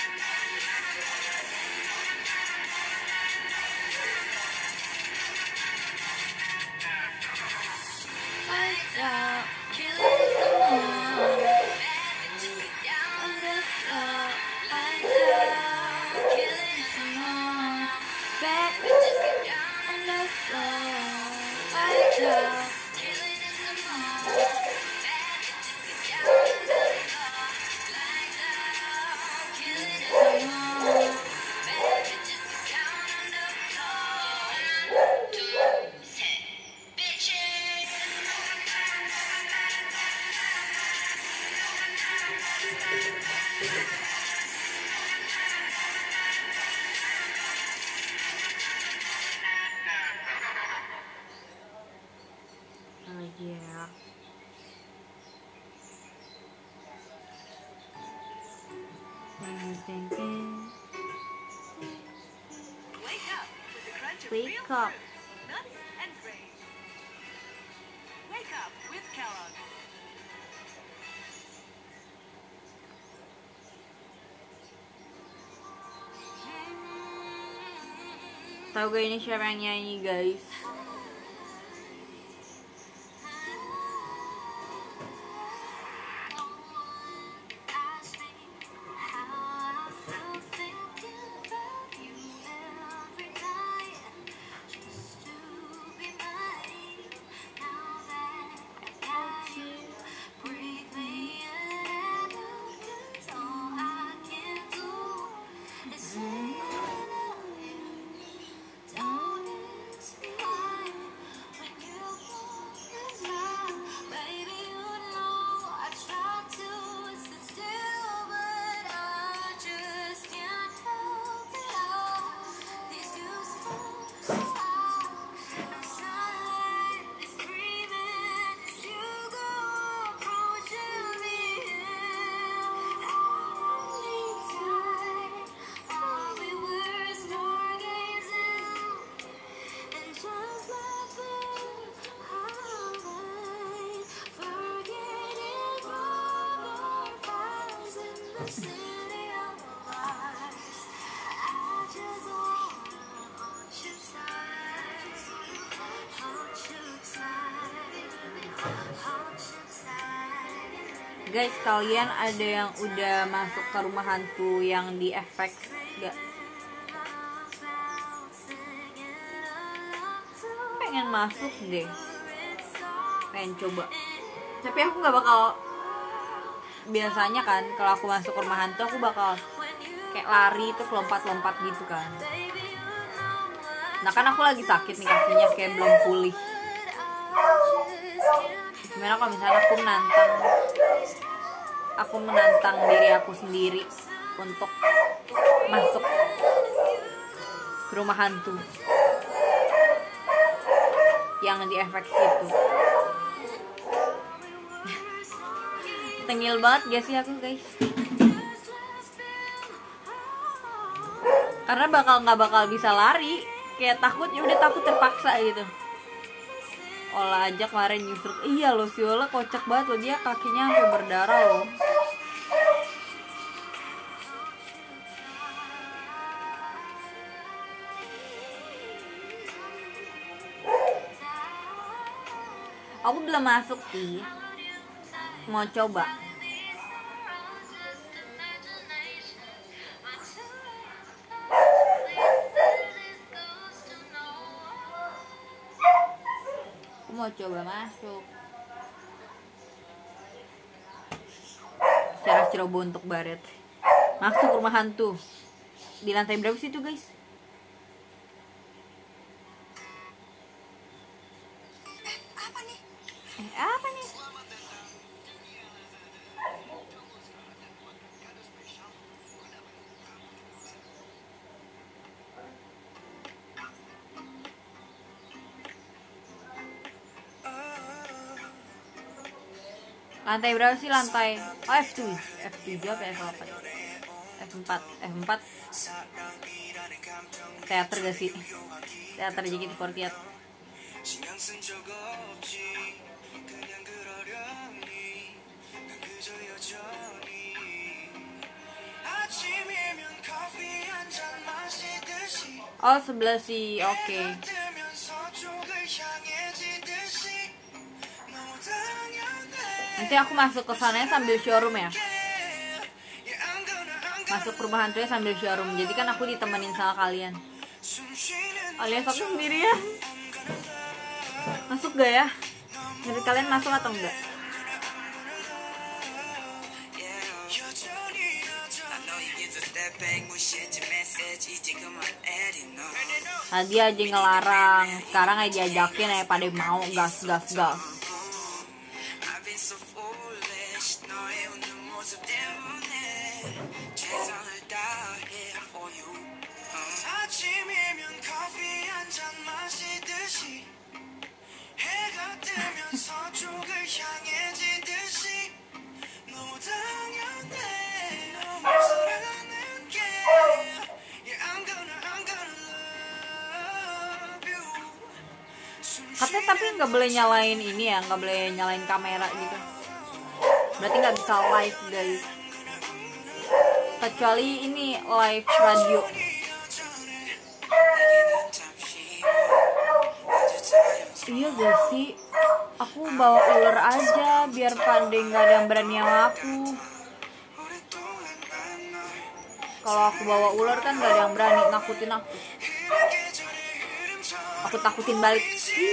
Yeah. Wake up with the crunch of Wake real up. fruit, nuts, and grains. Wake up with Kellogg's. Tahu gak ini siapa yang nyanyi guys? Guys, kalian ada yang udah masuk ke rumah hantu yang di efek gak? Pengen masuk deh, pengen coba. Tapi aku nggak bakal, biasanya kan kalau aku masuk ke rumah hantu aku bakal kayak lari terus lompat-lompat gitu kan. Nah kan aku lagi sakit nih kakinya, kayak belum pulih. Gimana kalau misalnya aku menantang aku menantang diri aku sendiri untuk masuk ke rumah hantu yang di efek situ. Tengil banget gak sih aku guys? Karena bakal nggak bakal bisa lari, kayak takut, ya udah takut terpaksa gitu. Olah aja kemarin nyusruk, iya loh si Ola kocak banget loh, dia kakinya sampai berdarah loh. Aku belum masuk sih, mau coba. Aku mau coba masuk. Cara ceroboh untuk Baret masuk rumah hantu. Di lantai berapa sih itu guys? Eh apa nih? Lantai berapa sih lantai? Oh F tujuh, F tujuh apa F delapan? F empat, F empat. Teater gak sih? Teater J K T empat puluh delapan. Oh sebelah sih, oke. Okay. Nanti aku masuk ke sana sambil showroom ya. Masuk ke rumah hantunya sambil showroom. Jadi kan aku ditemenin sama kalian. Alias aku sendirian. Masuk gak ya? Jadi kalian masuk atau enggak? Tadi aja ngelarang, sekarang aja diajakin ya pada mau gas gas gas. Katanya tapi nggak boleh nyalain ini ya, nggak boleh nyalain kamera gitu. Berarti nggak bisa live guys. Kecuali ini live radio. Iya gak sih? Aku bawa ular aja biar pandai nggak ada yang berani sama aku. Kalau aku bawa ular kan nggak ada yang berani nakutin aku. Aku takutin balik.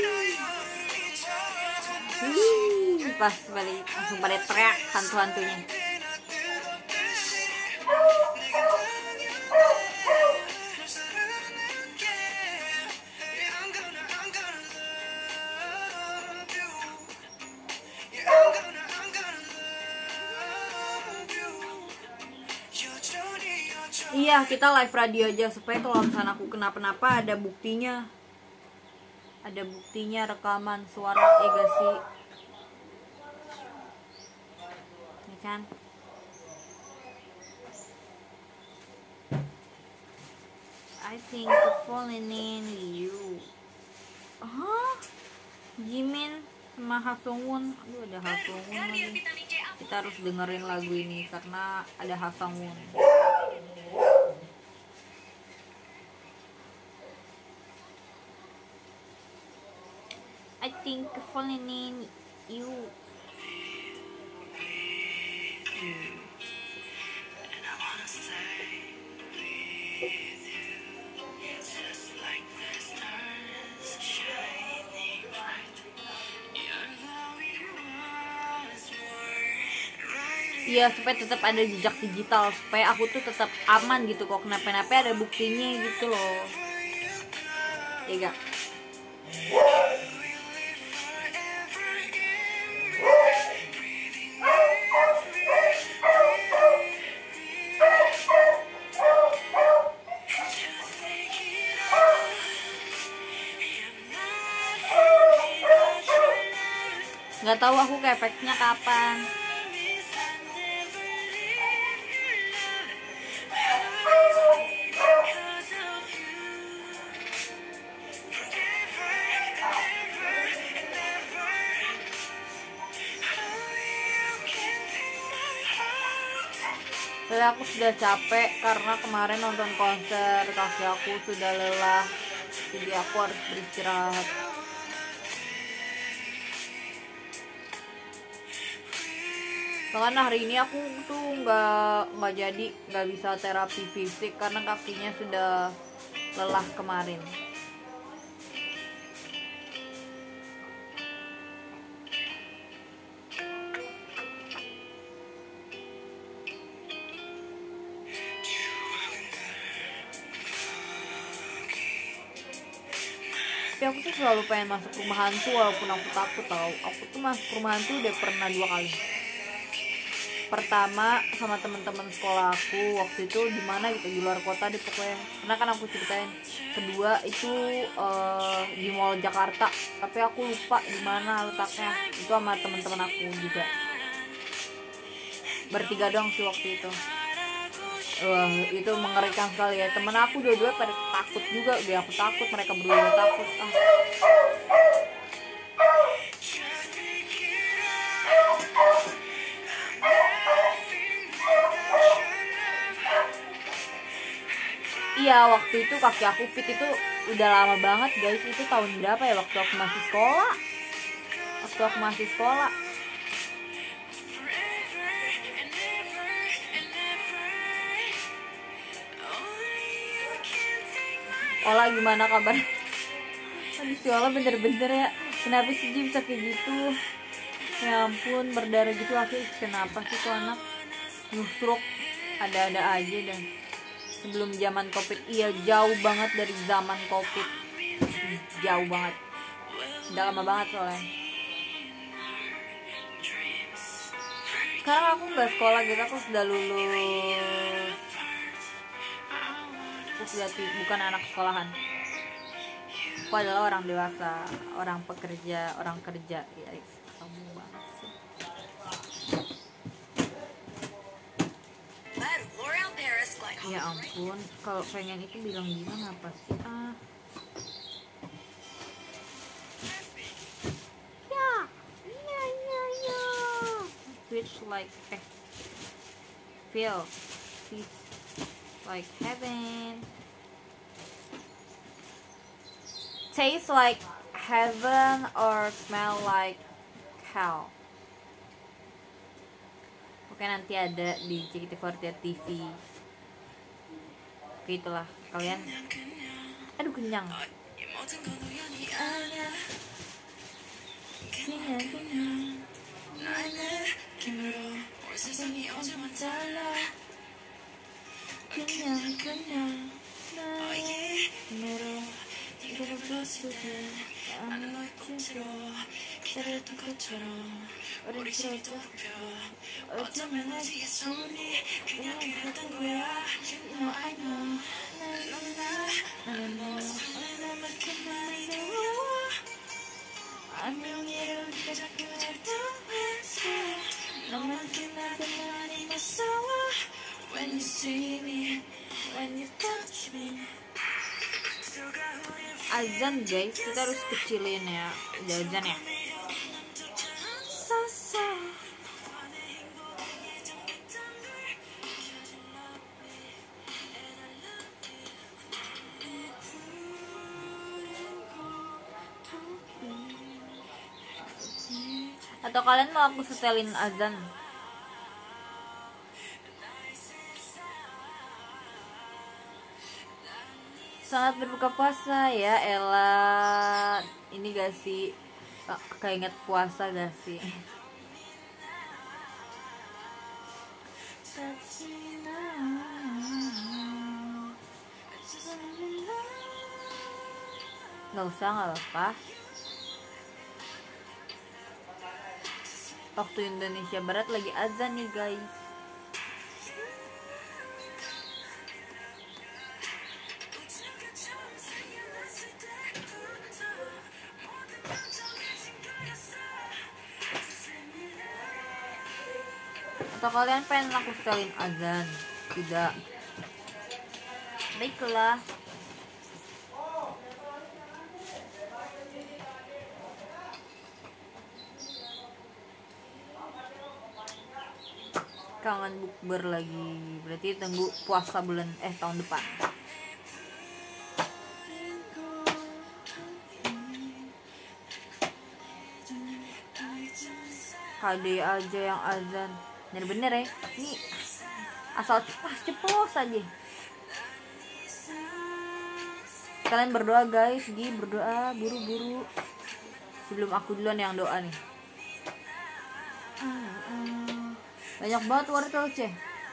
Hmm, pas balik langsung pada teriak hantu-hantunya. Iya, kita live radio aja supaya kalau misalnya aku kenapa-napa ada buktinya. Ada buktinya rekaman suara egasi. Ini kan. I think the falling in you. Hah? Jimin sama Hasungwon. Aduh ada Hasungwon lagi. kita harus dengerin lagu ini karena ada Ha Sang-won. I think falling in you. Hmm. And I wanna stay with you, just like the stars shining bright. Your glowing was more right. Iya, supaya tetap ada jejak digital, supaya aku tuh tetap aman gitu, kok kenapa-napa ada buktinya gitu loh. Iya gak? Nggak tahu aku ke efeknya kapan. Dan aku sudah capek karena kemarin nonton konser, kaki aku sudah lelah, jadi aku harus beristirahat. Bahkan hari ini aku tuh nggak nggak jadi nggak bisa terapi fisik karena kakinya sudah lelah kemarin. Tapi aku tuh selalu pengen masuk rumah hantu walaupun aku takut tau. Aku tuh masuk rumah hantu udah pernah dua kali. Pertama sama teman-teman sekolah aku waktu itu di mana gitu, di luar kota di pokoknya. Karena kan aku ceritain. Kedua itu uh, di Mall Jakarta, tapi aku lupa di mana letaknya. Itu sama teman-teman aku juga. Bertiga dong sih waktu itu. Wah, itu mengerikan sekali ya. Temen aku dua-dua pada takut juga, udah aku takut, mereka berdua takut. Ah. Iya, waktu itu kaki aku fit itu udah lama banget guys. Itu tahun berapa ya, waktu aku masih sekolah. Waktu aku masih sekolah. Ola gimana kabar? Aduh si Ola bener-bener ya, kenapa sih dia bisa kayak gitu? Ya ampun, berdarah gitu laki. Kenapa sih tuh anak nyusruk? Ada-ada aja dan sebelum zaman covid. Iya, jauh banget dari zaman covid. Jauh banget. Udah lama banget soalnya. Sekarang aku gak sekolah gitu, aku sudah lulus. Aku sudah bukan anak sekolahan. Aku adalah orang dewasa, orang pekerja, orang kerja. Ya, kamu banget sih. Ya ampun, kalau pengen itu bilang-bilang apa sih? Ah. Ya, ya, ya, ya. Which like eh, feel, peace, like heaven. Taste like heaven or smell like hell. Oke, nanti ada di J K T empat puluh delapan T V. Oke, itulah kalian. Aduh, kenyang. Kenyang, kenyang. Kenyang, kenyang. Merah. 나는 너의 꿈대로 기다렸던 것처럼 우리 집이 또 펴 어쩌면 아직의 소문이 그냥 그랬던 거야 You know I know 나는 나 나는 너 나만큼 많이 두려워 안녕히 우리가 자꾸 잘통해서 너만큼 나도 많이 무서워 When you see me When you touch me azan guys, kita harus kecilin ya. Udah azan ya. Atau kalian mau aku setelin azan? Sangat berbuka puasa ya Ella. Ini gak sih kayak inget puasa gak sih? Gak usah, gak apa-apa. Waktu Indonesia Barat lagi azan nih guys. Atau kalian pengen aku setelin azan? Tidak. Baiklah. Kangen bukber lagi. Berarti tunggu puasa bulan eh tahun depan. K D aja yang azan. Bener-bener ya. Ini asal ceplos aja. Kalian berdoa guys, Gi berdoa buru-buru. Sebelum aku duluan yang doa nih. Banyak banget wortel ceh.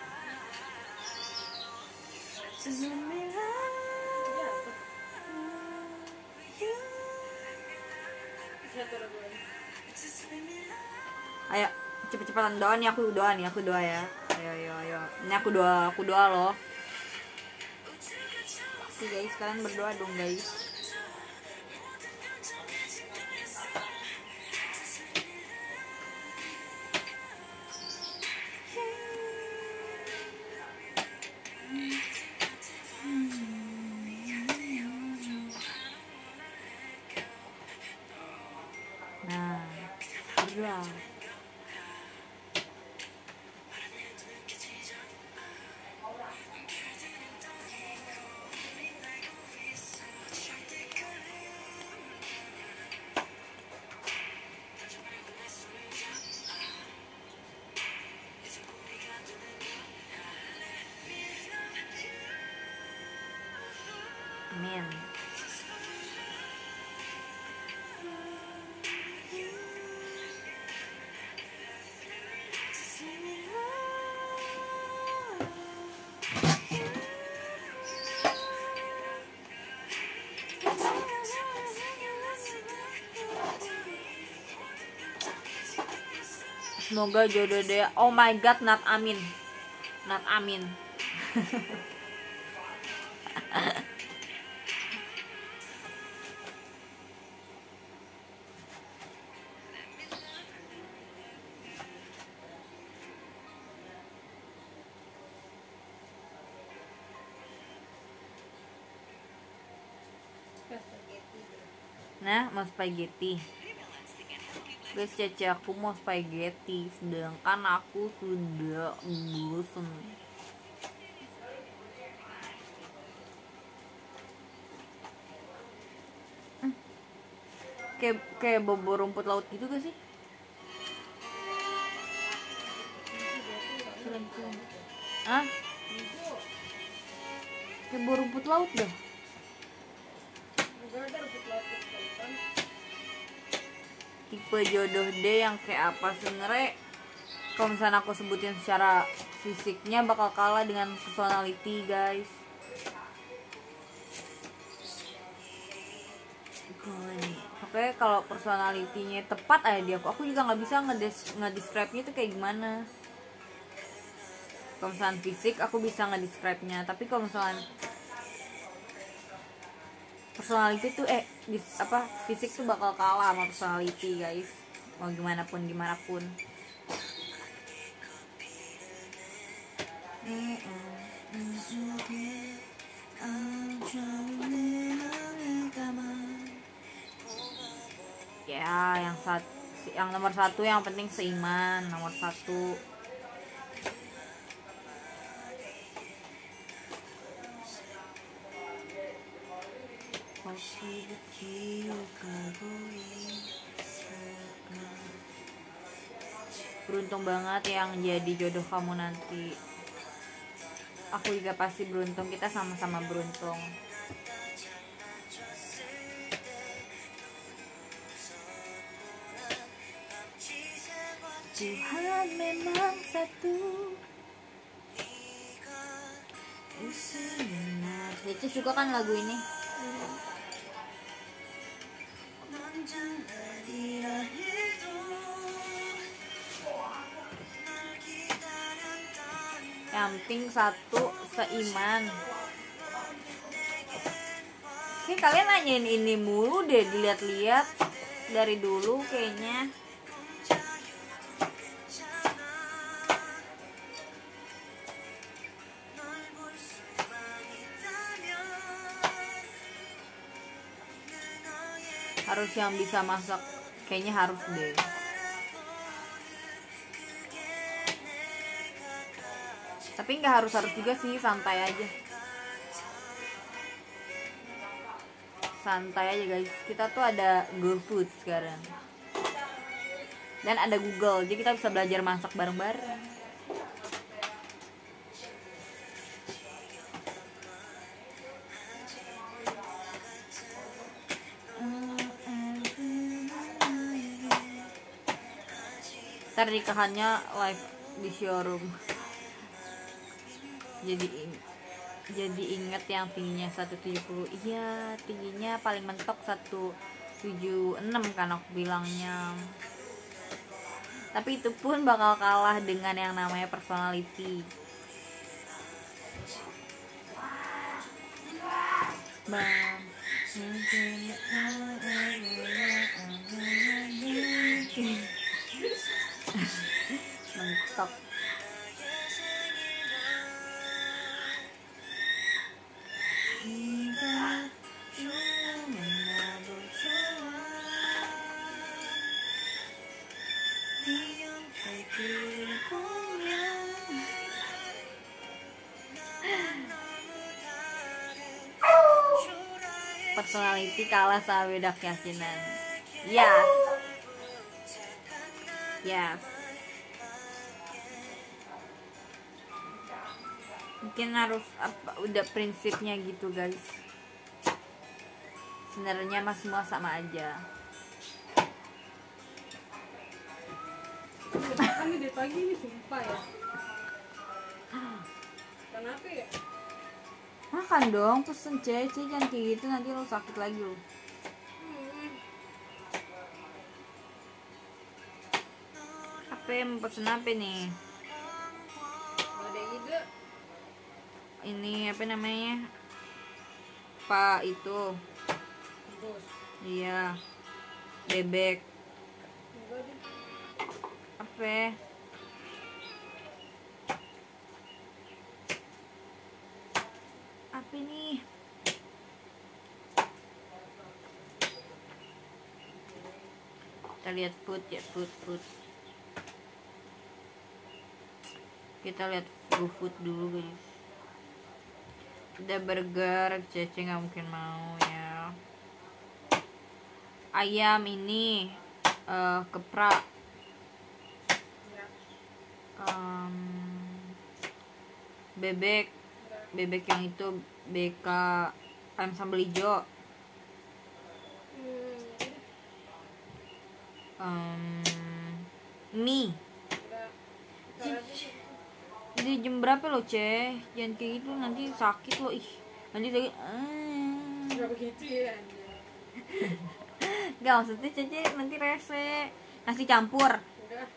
Ayo cepet-cepetan doa nih, aku doa nih, aku doa ya. Ayo ayo ayo. Ini aku doa, aku doa loh. Oke guys, kalian berdoa dong guys. Nah, berdoa. Amin. Semoga jodoh deh. Oh my god, not amin. Not amin. Nah, mau spaghetti. Guys, Cece aku mau spaghetti, sedangkan aku sudah bosan. Hmm. Kayak kayak bobo rumput laut gitu gak sih? Hah? Kayak bobo rumput laut dah. Tipe jodoh deh yang kayak apa sebenarnya? Kalau misalnya aku sebutin secara fisiknya bakal kalah dengan personality guys. Oke, kalau personalitinya tepat aja di aku, aku juga nggak bisa ngedescribe-nya itu kayak gimana. Kalau misalnya fisik aku bisa ngedescribe-nya, tapi kalau misalnya personality tuh eh dis, apa fisik tuh bakal kalah sama personality guys, mau gimana pun gimana pun. Ya yang satu, yang nomor satu yang penting seiman, nomor satu. beruntung banget yang jadi jodoh kamu nanti. Aku juga pasti beruntung, kita sama-sama beruntung. Tuhan memang satu. Cece suka kan lagu ini? Yang penting satu seiman. Kayak kalian nanyain ini mulu deh, dilihat-lihat dari dulu kayaknya. Harus yang bisa masak, kayaknya harus deh. Tapi nggak harus harus juga sih, santai aja. Santai aja guys. Kita tuh ada GoFood sekarang. Dan ada Google, jadi kita bisa belajar masak bareng-bareng. Ntar nikahannya live di showroom. Jadi jadi inget yang tingginya seratus tujuh puluh. Iya, tingginya paling mentok seratus tujuh puluh enam kan aku bilangnya. Tapi itu pun bakal kalah dengan yang namanya personality. Bang. Mentok. Personality kalah sama beda keyakinan. Yes. Yes. Mungkin harus apa, udah prinsipnya gitu guys. Sebenarnya mas semua sama aja. Kami dari pagi ini sumpah ya. Kenapa ya? Makan dong, pesen Cece, jangan kayak gitu nanti lo sakit lagi lo. Apa yang pesen apa nih? Ada ide. Ini apa namanya? Pak itu. Terus. Iya. Bebek. Enggak deh. Apa? Apa nih? Kita lihat food ya, food food. Kita lihat GoFood dulu guys. Ada burger, Cece nggak mungkin mau ya. Ayam ini uh, keprak. Um, bebek, bebek yang itu B K ayam sambal hijau. Um, mie. Jadi jam berapa lo Ceh? Jangan kayak gitu nanti sakit lo ih. Nanti lagi. Uh. Enggak begitu ya. Gak maksudnya Cece nanti rese. Nasi campur. Enggak.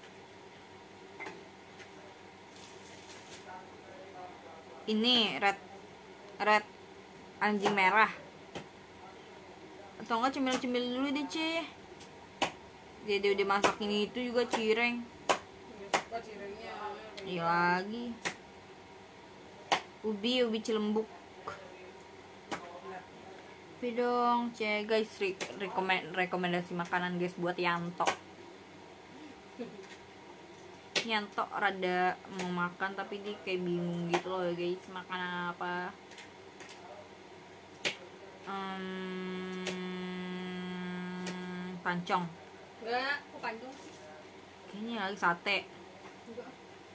Ini red red anjing merah. Atau enggak cemil-cemil dulu deh Ceh. Dia dia udah masak ini itu juga cireng. Enggak suka cirengnya. Iya lagi. Ubi, ubi cilembuk. Tapi dong, Ceh guys, re rekomend rekomendasi makanan guys buat Yanto. Yanto rada mau makan tapi dia kayak bingung gitu loh guys, makan apa. Hmm, pancong. Enggak, kok pancong sih? Kayaknya lagi sate. Enggak.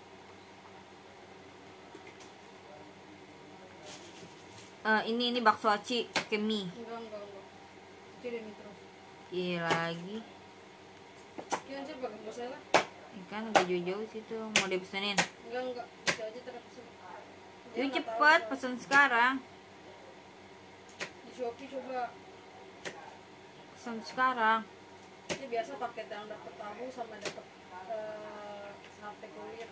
Eh, ini ini bakso aci pakai mie. Enggak, enggak, enggak. Cuci deh mie terus. Iya lagi. Kian sih pakai bosan lah. Ikan gak jauh-jauh situ. Mau dipesenin? Enggak, enggak. Bisa aja terpesan. Yuk cepet pesen sekarang. Di Shopee coba. Pesen sekarang. Ini biasa paket yang dapat tahu sama dapat uh, sate kulit.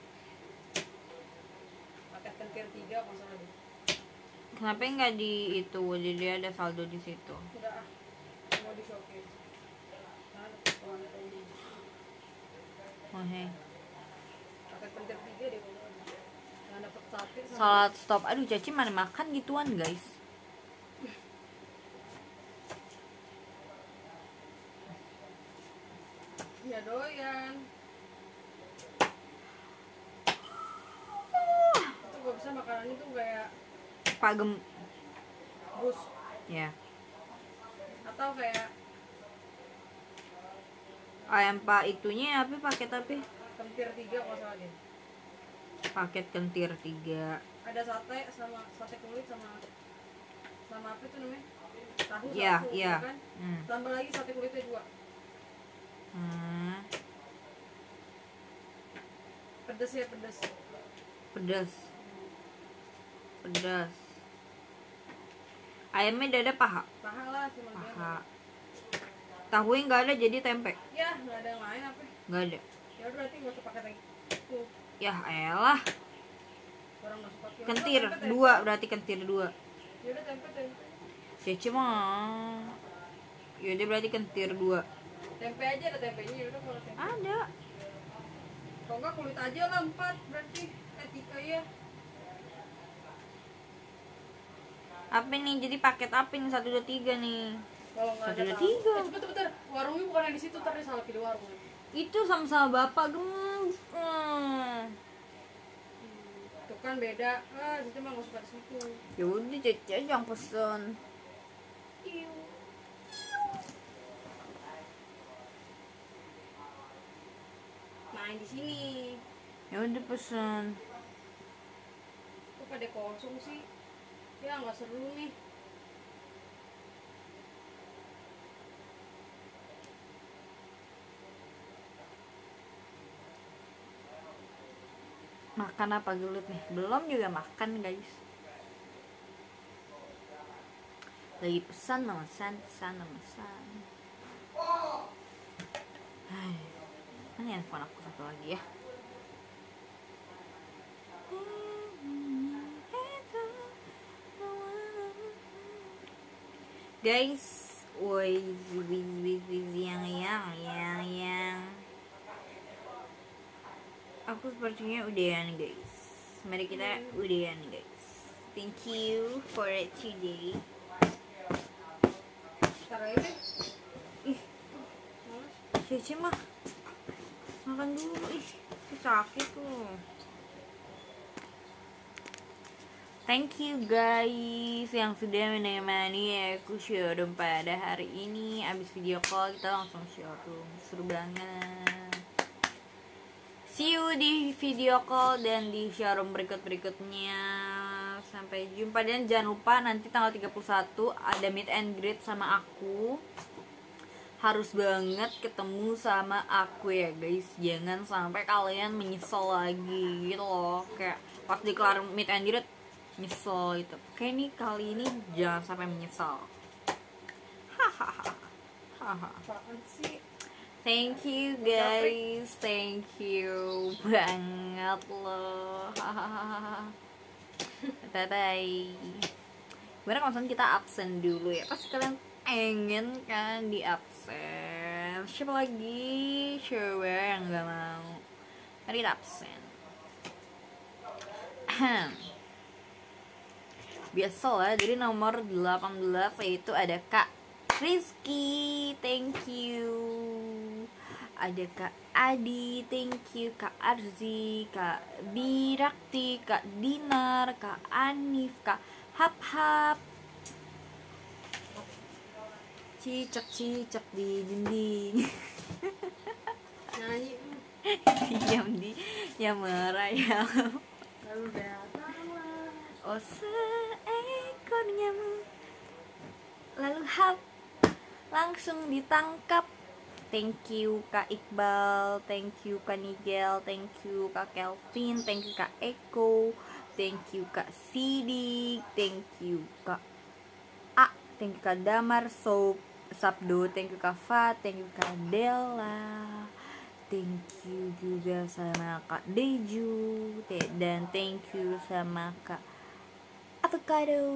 Paket kentir tiga masalah deh. Kenapa nggak di itu? Jadi dia ada saldo di situ. Enggak ah. Mau di Shopee. Nah, dapat potongan ini. Oh hei. Paket kentir tiga deh kalau ada. Yang dapat sate sama Salat stop. Aduh Caci mana makan gituan guys. ya doyan. Itu gak bisa makanan itu kayak Pagem. bus Ya. atau kayak Ayam pak itunya apa paket apa? kentir tiga kalau salah deh. Paket kentir tiga. Ada sate sama sate kulit sama sama apa itu namanya? Tahu Iya, satu, iya. kan? Hmm. Tambah lagi sate kulitnya dua. Hmm. Pedes ya, pedes. Pedas. Pedas. Ayamnya dada paha. Paha lah cuma dia. Paha. Tahunya nggak ada jadi tempe. Ya, nggak ada yang lain apa? Nggak ada. Ya udah berarti gak usah pakai lagi. Tuh, Ya elah. orang nggak suka. Ya udah, Kentir tempe, tempe. dua berarti kentir dua. Ya udah tempe tempe. Cece mah. Yaudah berarti kentir dua. Tempe aja ada tempenya ya udah kalau tempe. Ada. Kalau enggak kulit aja lah empat berarti eh tiga ya. Apa nih? Jadi paket apa nih? Satu dua tiga nih. Kalau nggak Satu, ada dua, tahu. tiga. Eh, cepet cepet warungnya bukan yang di situ, ntar dia salah pilih warung. Itu sama-sama bapak gemes. Hmm. Tuh kan beda. Ah, situ mah nggak suka di situ. Ya udah Cece aja yang pesen. Iu. Main di sini. Ya udah pesen. Kok pada kosong sih? Ya nggak seru nih. Makan apa gelut nih? Belum juga makan guys. Lagi pesan memesan, pesan memesan. Hai. Ini handphone aku satu lagi ya. Guys, woi, wiz wiz wiz yang yang yang yang. Aku sepertinya udahan guys. Mari kita udahan guys. Thank you for it today. Ntar aja deh. Ih, Males. Cece mah makan dulu. Ih, itu sakit tuh. Thank you guys yang sudah menemani aku showroom pada hari ini. Abis video call kita langsung showroom. Seru banget. See you di video call dan di showroom berikut-berikutnya. Sampai jumpa dan jangan lupa nanti tanggal tiga puluh satu ada meet and greet sama aku. Harus banget ketemu sama aku ya guys. Jangan sampai kalian menyesal lagi gitu loh. Kayak pas dikelar meet and greet nyesel itu. Kayak nih kali ini jangan sampai menyesal. Hahaha. Hahaha. Apaan sih? Thank you guys, thank you banget loh. Bye bye. Gimana kalau misalnya kita absen dulu ya? Pasti kalian pengen kan di absen. Siapa lagi? Coba yang nggak mau. Mari kita absen. Biasa lah, dari nomor delapan belas yaitu ada Kak Rizky, thank you. Ada Kak Adi, thank you. Kak Arzi, Kak Birakti, Kak Dinar, Kak Anif, Kak Hap Hap. Cicak cicak di dinding. Nyanyi. diam di yang merayap. Lalu datanglah. Oh seekor nyamuk, lalu hap langsung ditangkap. Thank you Kak Iqbal, thank you Kak Nigel, thank you Kak Kelvin, thank you Kak Eko, thank you Kak Sidik, thank you Kak A, thank you Kak Damar, so Sabdo, thank you Kak Fat, thank you Kak Della, thank you juga sama Kak Deju, dan thank you sama Kak Avocado,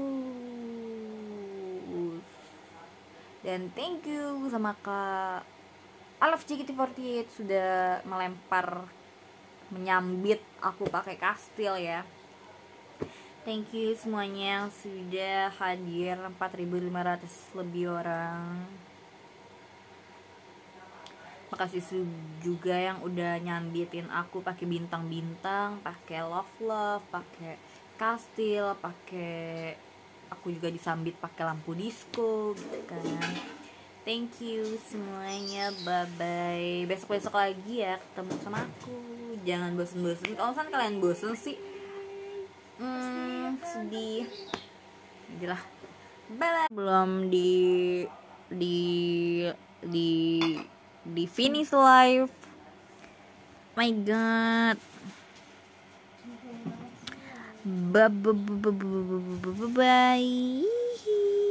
dan thank you sama Kak Alaf J K T empat delapan sudah melempar, menyambit aku pakai kastil ya. Thank you semuanya yang sudah hadir, empat ribu lima ratus lebih orang. Makasih juga yang udah nyambitin aku pakai bintang-bintang, pakai love love, pakai kastil, pakai aku juga disambit pakai lampu disco gitu kan. Thank you semuanya, bye bye. Besok-besok lagi ya ketemu sama aku. Jangan bosen-bosen. Kalau misalnya kalian bosen sih, hmm, sedih. Jelah. Bye. Belum di di di di finish live. My God. Bye bye bye bye bye bye.